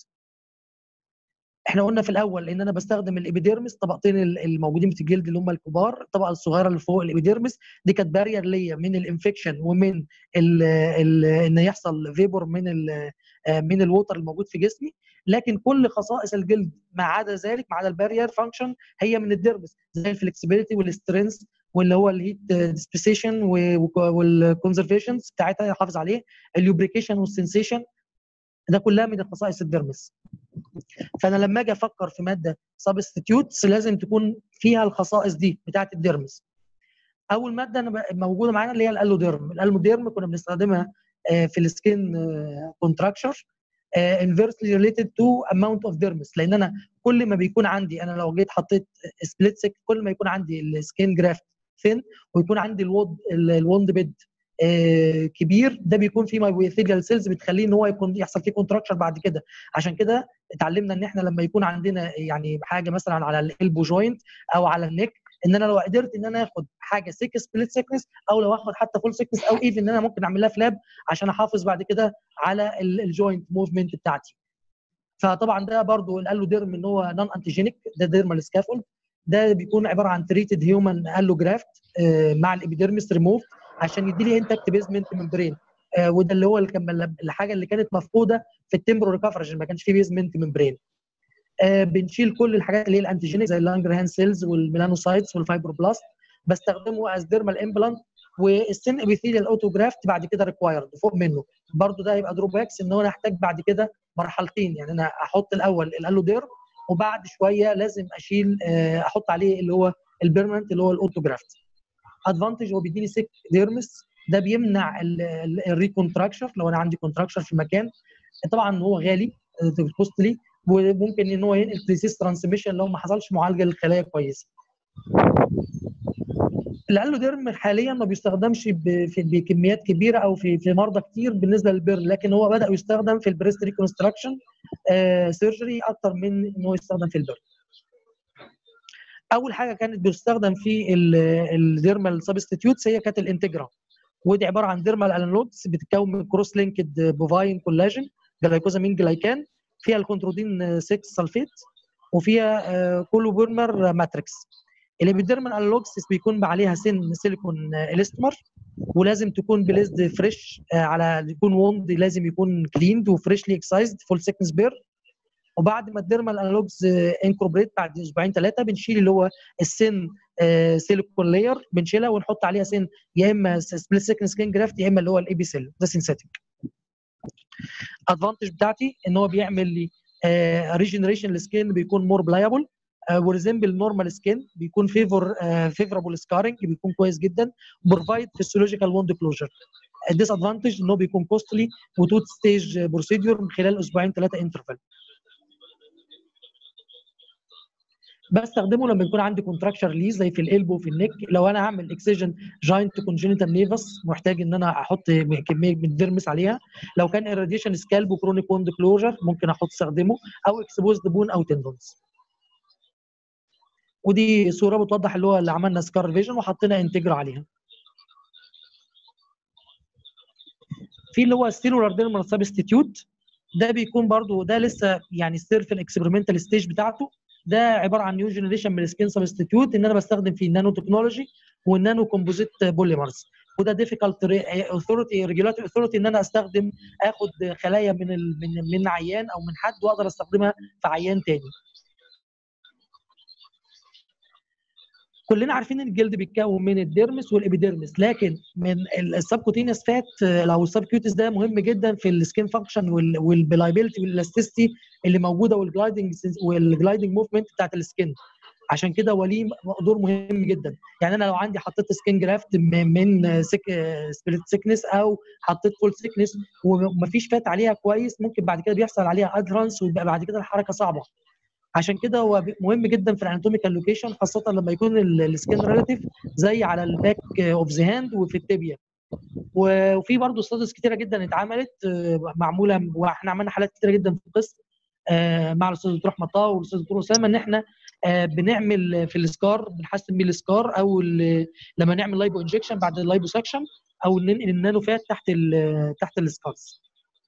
احنا قلنا في الاول ان انا بستخدم الابيديرمس، طبقتين الموجودين في الجلد اللي هم الكبار، الطبقه الصغيره اللي فوق الابيديرمس دي كانت بارير ليا من الانفكشن ومن ال ال ان يحصل فيبور من ال من الووتر الموجود في جسمي. لكن كل خصائص الجلد ما عدا ذلك، ما عدا البارير فانكشن، هي من الديرمس، زي الفلكسبيليتي والسترينث واللي هو الهيت ديسبيسيشن والكونزرفيشن بتاعتها يحافظ عليه، اللوبريكيشن والسنسيشن، ده كلها من خصائص الديرمس. فانا لما اجي افكر في ماده سبستيتيوتس لازم تكون فيها الخصائص دي بتاعه الديرمس. اول ماده انا موجوده معانا اللي هي الالوديرم. الالوديرم كنا بنستخدمها في السكين كونتراكشر انفيرسلي ريليتد تو اماونت اوف ديرمس، لان انا كل ما بيكون عندي، انا لو جيت حطيت سبليت سيك، كل ما يكون عندي السكين جرافت ثين ويكون عندي الوند الوند بيد آه كبير، ده بيكون فيه مايوثيليال سيلز بتخليه ان هو يكون يحصل فيه كونتراكشر بعد كده. عشان كده اتعلمنا ان احنا لما يكون عندنا يعني حاجه مثلا على الالبو جوينت او على النك، ان انا لو قدرت ان انا اخد حاجه سيك سبليت سيكنس، او لو اخد حتى فول سيكنس، او ايفن ان انا ممكن اعمل لها فلاب عشان احافظ بعد كده على الجوينت موفمنت بتاعتي. فطبعا ده برضو الالو ديرم ان هو نون انتيجينيك، ده ديرمال سكافولد، ده بيكون عباره عن تريتد هيومن الو جرافت مع الابيديرمس ريموف عشان يدي لي انتاكت بيزمنت ممبرين، وده اللي هو الحاجه اللي كانت مفقوده في التمبرو ريكفر عشان ما كانش فيه بيزمنت ممبرين. آه بنشيل كل الحاجات اللي هي الانتيجينيك زي اللانجرهان سيلز والميلانوسايتس والفايبروبلاست، بستخدمه از ديرمال امبلانت. والسن ابيثيليال اوتوجرافت بعد كده ريكوايرد فوق منه، برضو ده هيبقى دروباكس ان انا احتاج بعد كده مرحلتين، يعني انا احط الاول الالوديرم وبعد شويه لازم اشيل آه احط عليه اللي هو البيرمننت اللي هو الاوتوجرافت. ادفانتج هو بيديني سيك ديرمس، ده بيمنع الريكونتراكشر لو انا عندي كونتراكشر في المكان. طبعا هو غالي كوستلي، وممكن ان هو ينقل ديزيز ترانسميشن لو ما حصلش معالجه للخلايا كويسه. الالوديرم حاليا ما بيستخدمش بكميات كبيره او في في مرضى كتير بالنسبه للبيرن، لكن هو بدا يستخدم في البريست ريكونستراكشن سيرجري اكتر من ان هو يستخدم في البيرن. اول حاجه كانت بتستخدم في الديرمال سبستيتيوتس هي كانت الانتجرا، ودي عباره عن ديرمال انالوجز بتتكون من كروس لينكد بوفاين كولاجين جلايكوزامين جلايكان، فيها الكونترودين ستة سلفيت، وفيها كولوبيرمر ماتريكس. الابيديرمال انالوجز بيكون عليها سن سيليكون اليستمر، ولازم تكون بليزد فريش، على يكون ووند لازم يكون كليند وفريشلي اكسايزد فول سيكنس بير. وبعد ما الديرمال انالوجز انكوربريت بعد اسبوعين ثلاثه بنشيل اللي هو السن سيليكون لاير، بنشيلها ونحط عليها سن يا اما سبليت سيكن سكين جرافت يا اما اللي هو الاي بي سيل ده سينثيتيك. الادفانتج بتاعتي ان هو بيعمل لي ريجنريشن للسكين، بيكون مور بلايبل وريزمبل نورمال سكين، بيكون فيفور فيفرابل سكارنج، بيكون كويس جدا، بروفايد فيسيولوجيكال ووند كلوجر. الديس ادفانتج ان هو بيكون كوستلي وتو ستيج بروسيدور من خلال اسبوعين ثلاثه انترفال. بستخدمه لما يكون عندي كونتراكشر ليه زي في الالبو وفي النك، لو انا هعمل اكسجن جاينت كونجينيتال نيفس محتاج ان انا احط كميه من الديرمس عليها، لو كان irradiation سكالب وكرونيك ووند كلوجر ممكن احط استخدمه، او اكسبوزد بون او تندونز. ودي صوره بتوضح اللي هو اللي عملنا سكار فيجن وحطينا انتجرا عليها. في اللي هو ستيلولار ديرمال سبستيتيوت، ده بيكون برضو ده لسه يعني ستير في الاكسبيرمنتال ستيج بتاعته. ده عباره عن نيو جنريشن من السكين سبستيتيوت، ان انا بستخدم فيه النانو تكنولوجي والنانو كومبوزيت بوليمرز، وده ديفيكالت اوثورتي ريجولاتوري اوثورتي ان انا استخدم اخد خلايا من ال... من من عيان او من حد واقدر استخدمها في عيان تاني. كلنا عارفين ان الجلد بيتكون من الديرمس والابيديرمس، لكن من السبكوتينيوس فات او السبكيوتس ده مهم جدا في السكين فانكشن والبلايبيلتي والالاستيستي اللي موجوده والجلايدنج والجلايدنج موفمنت بتاعت السكين. عشان كده هو ليه دور مهم جدا. يعني انا لو عندي حطيت سكين جرافت من سك... سبليت سيكنس او حطيت فول سيكنس ومفيش فات عليها كويس، ممكن بعد كده بيحصل عليها ادرانس ويبقى بعد كده الحركه صعبه. عشان كده هو مهم جدا في الاناتوميكال لوكيشن، خاصه لما يكون السكين ريلاتيف زي على الباك اوف ذا هاند وفي التibia. وفي برضه ستاديز كتيره جدا اتعملت معموله، واحنا عملنا حالات كتيره جدا في القسم مع الاستاذ دكتور احمد طه والاستاذ دكتور اسامه، ان احنا بنعمل في السكار بنحسن بيه السكار، او لما نعمل لايبو انجكشن بعد اللايبو سكشن، او ننقل النانو فات تحت ال تحت السكارز.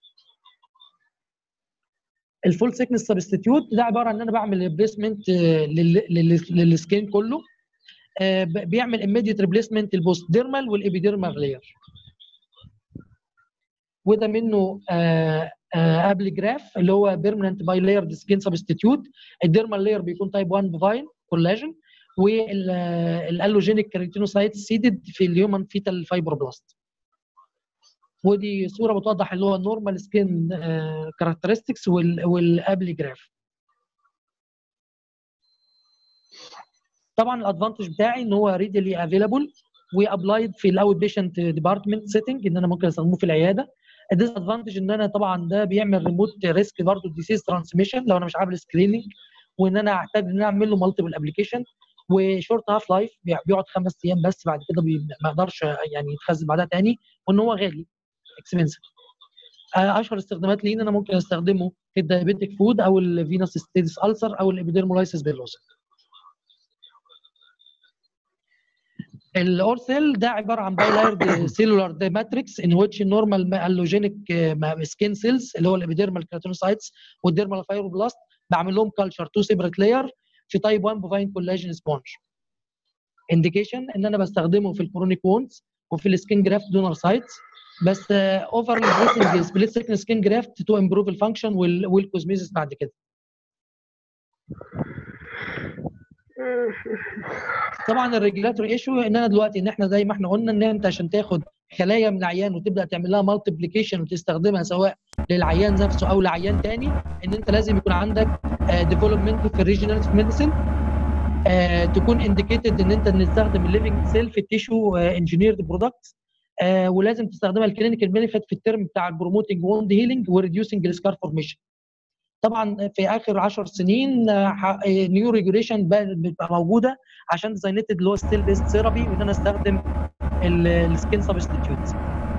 الفول سيكنس سبستيتيوت ده عباره عن ان انا بعمل ريبليسمنت للسكين كله، بيعمل immediate ريبليسمنت البوست ديرمال والابيديرمال لاير. وده منه قبل جراف اللي هو بيرمننت باي لاير سكين سبستيتيوت. الديرمال لاير بيكون تايب واحد بوفاين كولاجين، والالوجينيك كيراتينوسايت سيدد في الهيومن فيتال فايبروبلاست. ودي صوره بتوضح اللي هو النورمال سكين كاركترستكس والابلي جراف. طبعا الادفانتج بتاعي ان هو ريدلي افيلابل وابلايد في الاوت بيشنت ديبارتمنت سيتنج، ان انا ممكن استخدمه في العياده. الديس ادفانتج ان انا طبعا ده بيعمل ريموت ريسك برضه ديسيز ترانسميشن لو انا مش عامل سكريننج، وان انا احتاج ان انا اعمل له مالتيبل ابلكيشن، وشورت هاف لايف بيقعد خمس ايام بس، بعد كده ما اقدرش يعني يتخزن بعدها تاني، وان هو غالي اكسبنسيف. اشهر استخدامات ليه ان انا ممكن استخدمه في الدايابيتيك فود او الفينوس ستيدس ألسر او الابيديرمولايسيس بيلوزا. الاورثيل ده عباره عن بايلايرد سيلولار دي ماتريكس ان ويتش نورمال الوجينيك سكين سيلز اللي هو الابيديرمال كيراتينوسايتس والديرمال فايبروبلاست، بعمل لهم كلتشر تو سيبريت لاير في تايب واحد بوفاين كولاجين سبونج. انديكيشن ان انا بستخدمه في الكرونيك وونز وفي السكين جرافت دونر سايتس، بس اوفر بريسنج سبليت سيكن سكين جرافت تو امبروف الفانكشن والكوزميزيس بعد كده. طبعا الريجولاتوري ايشو ان انا دلوقتي ان احنا زي ما احنا قلنا ان انت عشان تاخد خلايا من العيان وتبدا تعمل لها مالتيبليكيشن وتستخدمها سواء للعيان نفسه او لعيان ثاني، ان انت لازم يكون عندك ديفلوبمنت في الريجنريتيف ميديسن آه تكون انديكيتد ان انت نستخدم الليفنج سيل في التيشو انجينيرد برودكتس، ولازم تستخدمها الكلينيكال بنفيت في الترم بتاع البروموتنج ووند هيلينج وريديوسنج السكار فورميشن. طبعا في اخر عشر سنين نيو ريجوليشن بتبقى موجوده عشان ديزاينتد اللي هو ستيل بيست ثيرابي، وان انا استخدم السكين سبستيتيوت.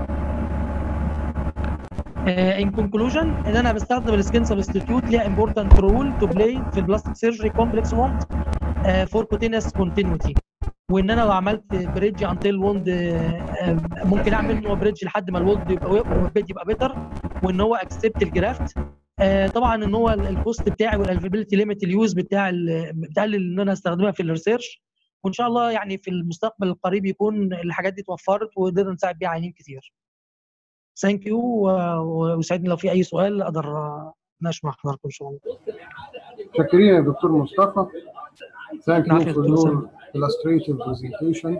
ان كونكلوجن ان انا بستخدم السكين سبستيتيوت ليها امبورتنت رول تو بلاي في البلاستيك سيرجري كومبلكس ووند فور كوتينس كونتينيوتي، وان انا لو عملت بريدج انتل ووند ممكن اعمل منه بريدج لحد ما الوولد يبقى يبقى بيتر، وان هو اكسبت الجرافت. طبعا ان هو الكوست بتاعي والافيلابيلتي ليميت اليوز بتاع بتقلل ان انا استخدمها في الريسيرش، وان شاء الله يعني في المستقبل القريب يكون الحاجات دي اتوفرت وقدرنا نساعد بيها عيانين كتير. ثانك يو، ويسعدني لو في اي سؤال اقدر اناقش مع حضراتكم ان شاء الله.
شكرا يا دكتور مصطفى. Thank you
العافية
for
دكتور
your
أسامة.
illustrative presentation.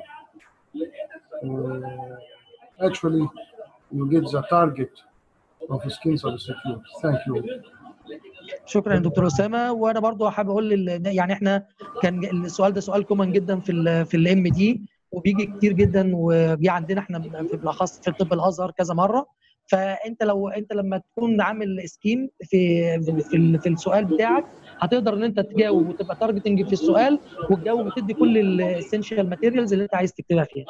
Uh, actually, you get the target of skin substitute. Thank you.
شكرا يا دكتور اسامه. وانا برضو حابب اقول لل... يعني احنا كان السؤال ده سؤال كومن جدا في ال في الام دي، وبيجي كتير جدا، وبيجي عندنا احنا في بالاخص في طب الازهر كذا مره. فانت لو انت لما تكون عامل سكيم في في, ال... في السؤال بتاعك هتقدر ان انت تجاوب وتبقى تارجتنج في السؤال وتجاوب وتدي كل الاسينشال ماتيريالز اللي انت عايز تكتبها فيها.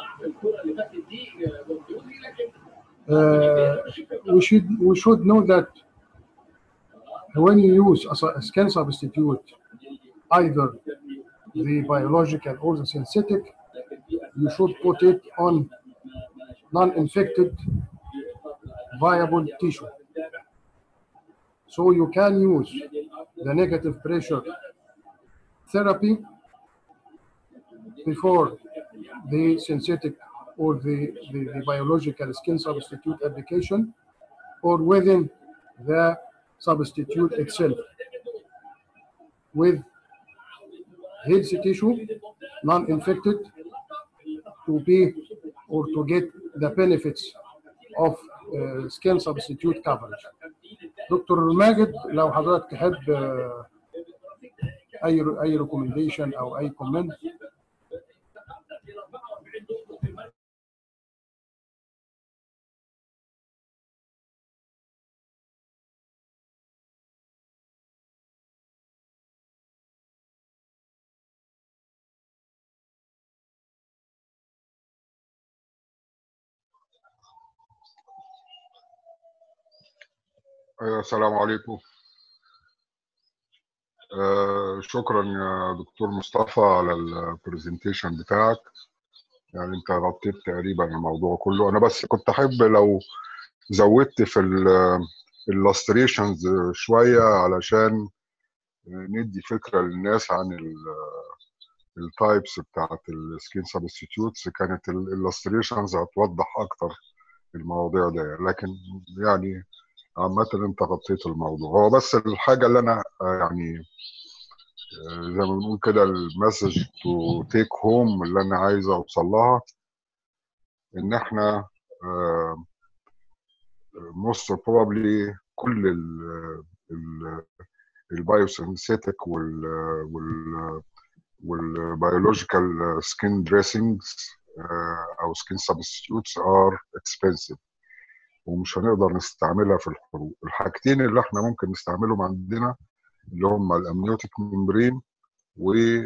Uh, we should we should know that when you use a skin substitute, either the biological or the synthetic, you should put it on non-infected viable tissue. So you can use the negative pressure therapy before the synthetic or the, the, the biological skin substitute application, or within the substitute itself with healthy tissue, non-infected, to be or to get the benefits of uh, skin substitute coverage. دكتور ماجد، لو حضرتك تحب uh, اي اي ريكومنديشن او اي كومنت.
السلام عليكم. آه شكرا يا دكتور مصطفى على البرزنتيشن بتاعك، يعني انت غطيت تقريبا الموضوع كله. انا بس كنت احب لو زودت في اللاستريشنز شويه علشان ندي فكره للناس عن التايبس بتاعت السكين سبستيتيوتس. كانت اللاستريشنز هتوضح اكتر المواضيع ده، لكن يعني عامة انت غطيت الموضوع. هو بس الحاجة اللي انا يعني زي ما بنقول كده المسج تو تيك هوم اللي انا عايز اوصل لها، ان احنا موست بروبلي كل البايوسينثيتك وال وال والبيولوجيكال سكين دريسنجز او سكين سبستيوتس ار اكسبنسيف، ومش هنقدر نستعملها في الحروق. الحاجتين اللي احنا ممكن نستعملهم عندنا اللي هم الامنيوتيك ممبرين وال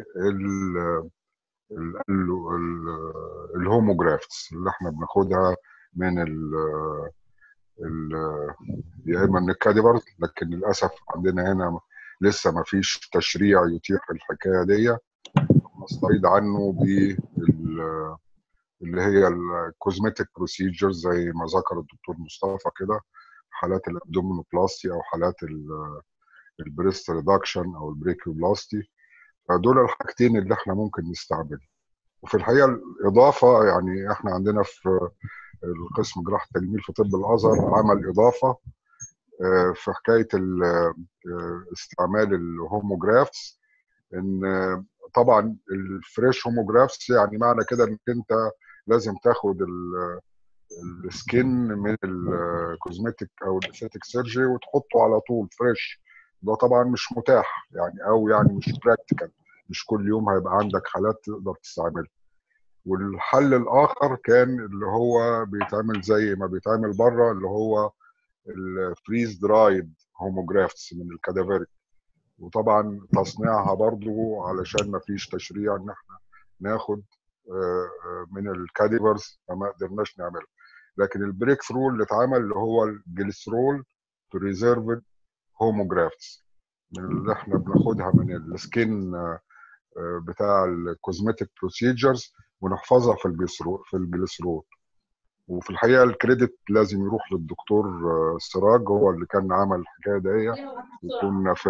الهوموجرافتس اللي احنا بناخدها من ال ال يا اما من الكاديفرز، لكن للاسف عندنا هنا لسه ما فيش تشريع يتيح الحكايه دي. نستعيد عنه بال اللي هي الكوزمتيك بروسيجرز زي ما ذكر الدكتور مصطفى كده، حالات الابدومينوبلاستي او حالات البريست ريدكشن او البريكيوبلاستي. فدول الحاجتين اللي احنا ممكن نستعملهم. وفي الحقيقه الاضافه، يعني احنا عندنا في القسم جراحه التجميل في طب الازهر عمل اضافه في حكايه استعمال الهوموجرافتس، ان طبعا الفريش هوموجرافتس يعني معنى كده انك انت لازم تاخد السكين من الكوزمتيك او الاستيك سيرجري وتحطه على طول فريش. ده طبعا مش متاح يعني، او يعني مش براكتيكال. مش كل يوم هيبقى عندك حالات تقدر تستعملها. والحل الاخر كان اللي هو بيتعمل زي ما بيتعمل بره، اللي هو الفريز درايد هوموجرافتس من الكادافيريك، وطبعا تصنيعها برضو علشان ما فيش تشريع ان احنا ناخد من الكاديفرز فما قدرناش نعملها. لكن البريك ثرو اللي اتعمل اللي هو الجليسرول بريزيرفد هوموجرافتس، من اللي احنا بناخدها من السكين بتاع الكوزمتيك بروسيجرز ونحفظها في الجليسرول في الجليسرول. وفي الحقيقه الكريدت لازم يروح للدكتور سراج، هو اللي كان عمل الحكايه دي. وكنا في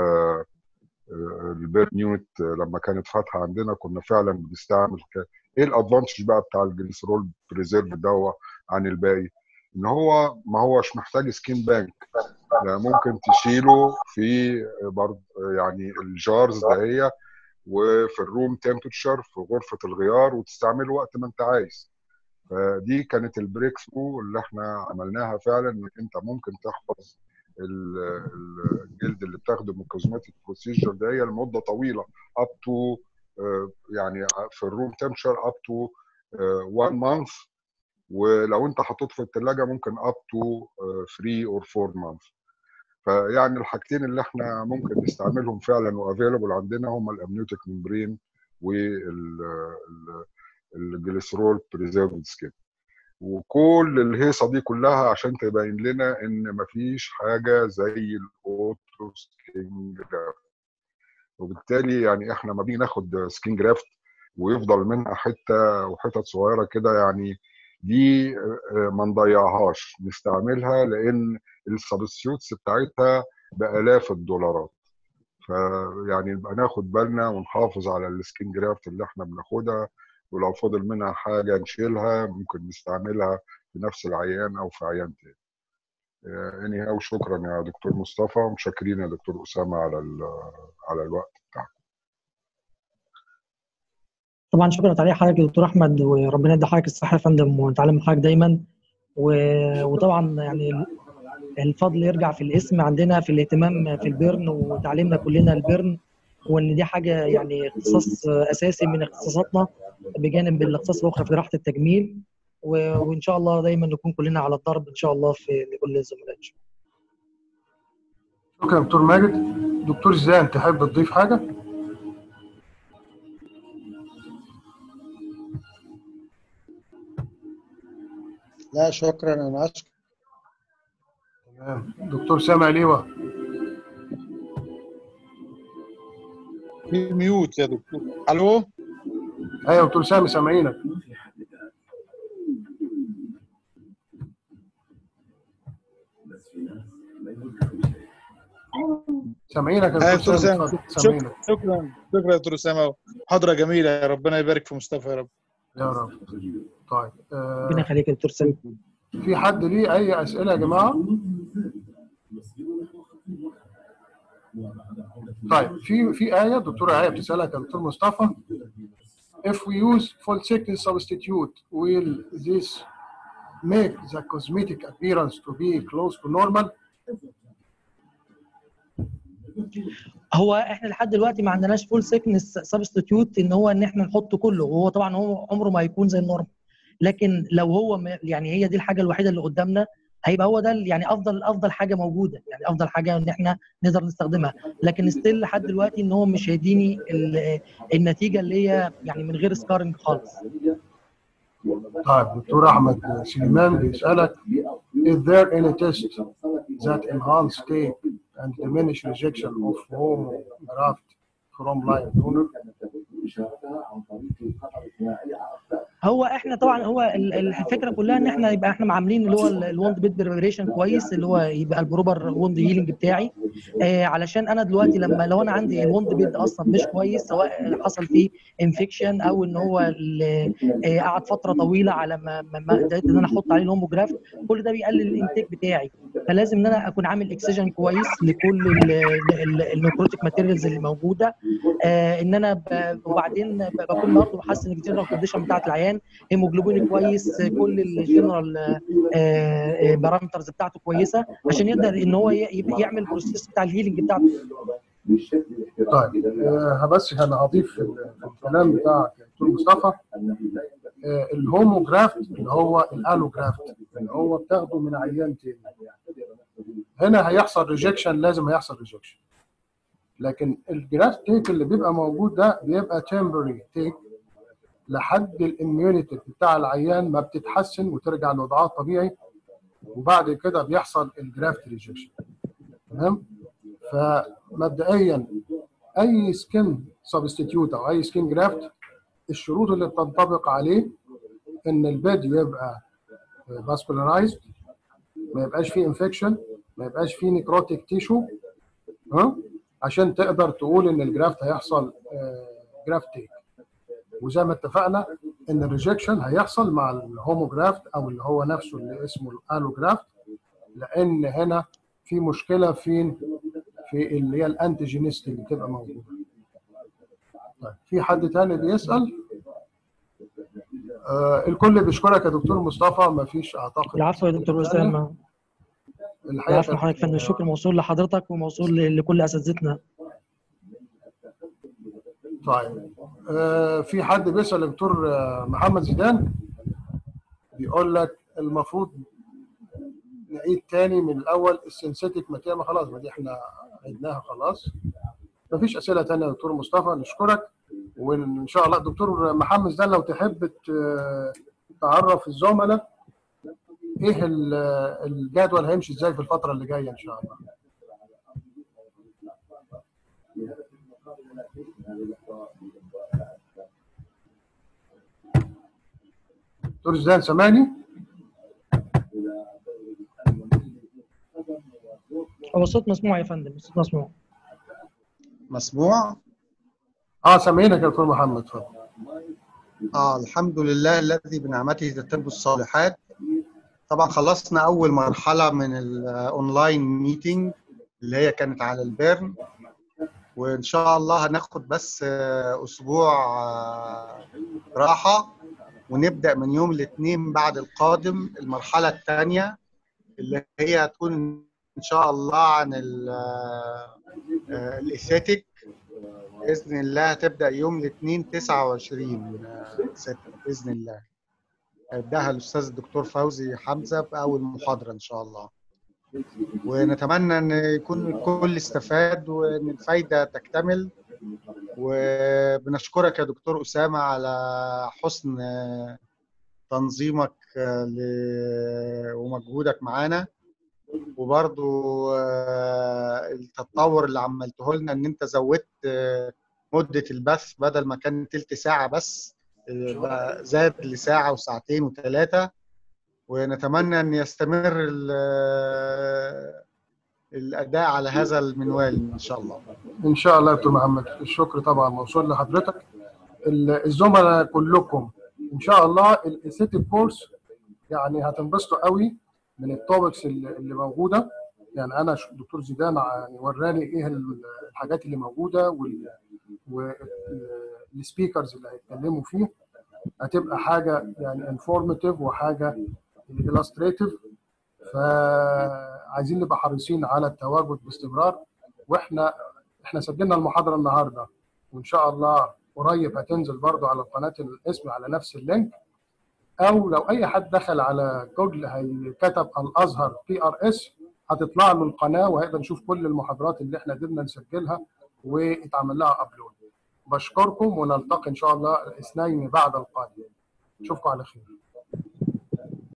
البير نيوت لما كانت فاتحه عندنا كنا فعلا بنستعمل ايه الادفانتج بقى بتاع الجليسرول بريزيرف ده عن الباقي، ان هو ما هوش محتاج سكين بانك، ممكن تشيله في برضه يعني الجارز دهيه وفي الروم تمبرتشر في غرفه الغيار وتستعمله وقت ما انت عايز. فدي كانت البريك ثرو اللي احنا عملناها فعلا، انك انت ممكن تحفظ الجلد اللي بتاخده من الكوزمتيك بروسيجر ده لمده طويله اب تو يعني في الروم تمبرتشر اب تو واحد مانث، ولو انت حطيته في الثلاجه ممكن اب تو ثلاثة اور أربعة مانث. فيعني الحاجتين اللي احنا ممكن نستعملهم فعلا وافيلبل عندنا هم الامنيوتيك ممبرين والجليسرول بريزيرفد سكين. وكل الهيصه دي كلها عشان تبين لنا ان مفيش حاجه زي الاوتو سكين جرافت. وبالتالي يعني احنا ما بنيجي ناخد سكين جرافت ويفضل منها حته وحتت صغيره كده، يعني دي ما نضيعهاش، نستعملها، لان السبستيوتس بتاعتها بالاف الدولارات. فيعني نبقى ناخد بالنا ونحافظ على السكين جرافت اللي احنا بناخدها، ولو فضل منها حاجه نشيلها، ممكن نستعملها في نفس العيان او في عيان تاني. اني هاو شكرا يا دكتور مصطفى، ومشكرين يا دكتور اسامه على على الوقت بتاعك.
طبعا شكرا على حضرتك يا دكتور احمد، وربنا يدي حضرتك الصحه يا فندم، ونتعلم من حضرتك دايما. وطبعا يعني الفضل يرجع في الاسم عندنا في الاهتمام في البيرن وتعليمنا كلنا البيرن، وان دي حاجه يعني اختصاص اساسي من اختصاصاتنا بجانب الاختصاص الاخرى في جراحه التجميل. وان شاء الله دايما نكون كلنا على الضرب ان شاء الله في كل الزملاء.
شكرا دكتور ماجد. دكتور زيان تحب تضيف حاجه؟
لا شكرا، انا اشكر.
تمام. دكتور سامع ليوه؟
في ميوت يا دكتور. الو.
ايوه دكتور سامي سامعينك. سامعينك يا دكتور سامي.
شكرا شكرا شكرا يا دكتور اسامه، محاضره جميله، يا ربنا يبارك في مصطفى يا رب.
يا رب. طيب
ربنا يخليك يا دكتور سامي.
في حد ليه اي اسئله يا جماعه؟ طيب في في ايه دكتوره ايه بتسالك يا دكتور مصطفى: if we use full thickness substitute will this make the cosmetic appearance to be close to normal؟
هو احنا لحد دلوقتي ما عندناش فول سيكنس سبستيتيوت ان هو ان احنا نحطه كله، وهو طبعا هو عمره ما هيكون زي النورمال، لكن لو هو يعني هي دي الحاجه الوحيده اللي قدامنا هيبقى هو ده يعني افضل افضل حاجه موجوده، يعني افضل حاجه ان احنا نقدر نستخدمها. لكن ستيل لحد دلوقتي ان هو مش هيديني النتيجه اللي هي يعني من غير سكارنج خالص.
طيب دكتور احمد سليمان بيسالك: is there any test that enhance tape and diminish rejection of home graft from live donor؟
هو احنا طبعا هو الفكره كلها ان احنا يبقى احنا عاملين اللي هو الوند بيد بريبريشن كويس، اللي هو يبقى البروبر وند هيلينج بتاعي، آه علشان انا دلوقتي لما لو انا عندي الوند بيد اصلا مش كويس، سواء حصل فيه انفكشن او ان هو آه قعد فتره طويله على ما ما قدرت ان انا احط عليه الهوموجراف، كل ده بيقلل الانتاج بتاعي. فلازم ان انا اكون عامل اكسجن كويس لكل النيكروتيك ماتيريالز اللي موجوده، آه ان انا وبعدين بكون برضه بحسن الجنرال كونديشن بتاعت العيان، هيموجلوبين كويس، كل الجنرال بارامترز بتاعته كويسه، عشان يقدر ان هو يعمل البروسيس بتاع الهيلينج بتاعته.
طيب آه بس انا هضيف في الكلام بتاع الدكتور مصطفى آه الهوموجرافت اللي هو الالوجرافت اللي هو بتاخده من عيان تاني. هنا هيحصل ريجكشن، لازم هيحصل ريجكشن. لكن الجرافت تيك اللي بيبقى موجود ده بيبقى تمبرري تيك لحد الاميونيتي بتاع العيان ما بتتحسن وترجع لوضعها الطبيعي، وبعد كده بيحصل الجرافت ريجكشن. تمام؟ فمبدئيا اي سكين سبستيتيوت او اي سكين جرافت الشروط اللي بتنطبق عليه ان البيد يبقى فاسكولارايزد، ما يبقاش فيه انفكشن، ما يبقاش فيه نيكروتيك تيشو، ها، عشان تقدر تقول ان الجرافت هيحصل جرافت تيك. وزي ما اتفقنا ان الريجكشن هيحصل مع الهوموجرافت او اللي هو نفسه اللي اسمه الالوجرافت، لان هنا في مشكله فين؟ في اللي هي الانتيجينيستي اللي بتبقى موجوده. طيب في حد تاني بيسال؟ آه الكل بيشكرك يا دكتور مصطفى، ما فيش اعتقد.
العفو يا دكتور اسامه. العفو حضرتك فندم، الشكر موصول لحضرتك وموصول لكل اساتذتنا.
طيب آه في حد بيسال الدكتور محمد زيدان بيقول لك المفروض نعيد تاني من الاول السنسيتيك ماتيريال. خلاص ما دي احنا عدناها خلاص. ما فيش اسئله ثانيه يا دكتور مصطفى، نشكرك. وان شاء الله دكتور محمد زيدان لو تحب تعرف الزملاء ايه الجدول هيمشي ازاي في الفتره اللي جايه ان شاء الله. دكتور زيدان سامعني؟
هو الصوت مسموع يا فندم، الصوت مسموع.
مسموع؟
اه سامعينك يا دكتور محمد، اتفضل.
اه الحمد لله الذي بنعمته تتم الصالحات. طبعا خلصنا اول مرحله من الاونلاين ميتنج اللي هي كانت على البيرن، وان شاء الله هناخد بس اسبوع راحه، ونبدا من يوم الاثنين بعد القادم المرحله الثانيه اللي هي هتكون ان شاء الله عن الاستاتيك باذن الله. هتبدا يوم الاثنين تسعة وعشرين ستة باذن الله. هيبداها الاستاذ الدكتور فوزي حمزه في اول محاضره ان شاء الله. ونتمنى ان يكون الكل استفاد وان الفايده تكتمل. وبنشكرك يا دكتور اسامه على حسن تنظيمك ومجهودك معانا، وبرضو التطور اللي عملته لنا ان انت زودت مده البث، بدل ما كان تلت ساعه بس زاد لساعه وساعتين وثلاثه. ونتمنى ان يستمر الاداء على هذا المنوال ان شاء الله.
ان شاء الله يا دكتور محمد، الشكر طبعا موصول لحضرتك. الزملاء كلكم ان شاء الله الاستاتيك كورس يعني هتنبسطوا قوي من التوبكس اللي موجوده. يعني انا دكتور زيدان يعني وراني ايه الحاجات اللي موجوده والسبيكرز اللي هيتكلموا فيه. هتبقى حاجه يعني انفورماتيف وحاجه illustrative، فعايزين نبقى حريصين على التواجد باستمرار. واحنا احنا سجلنا المحاضره النهارده، وان شاء الله قريب هتنزل برضو على قناه الاسم على نفس اللينك، او لو اي حد دخل على جوجل هيكتب الازهر بي ار اس هتطلع له القناه وهيقدر يشوف كل المحاضرات اللي احنا قدرنا نسجلها ويتعمل لها ابلود. بشكركم ونلتقي ان شاء الله الاثنين بعد القادم. اشوفكم على خير.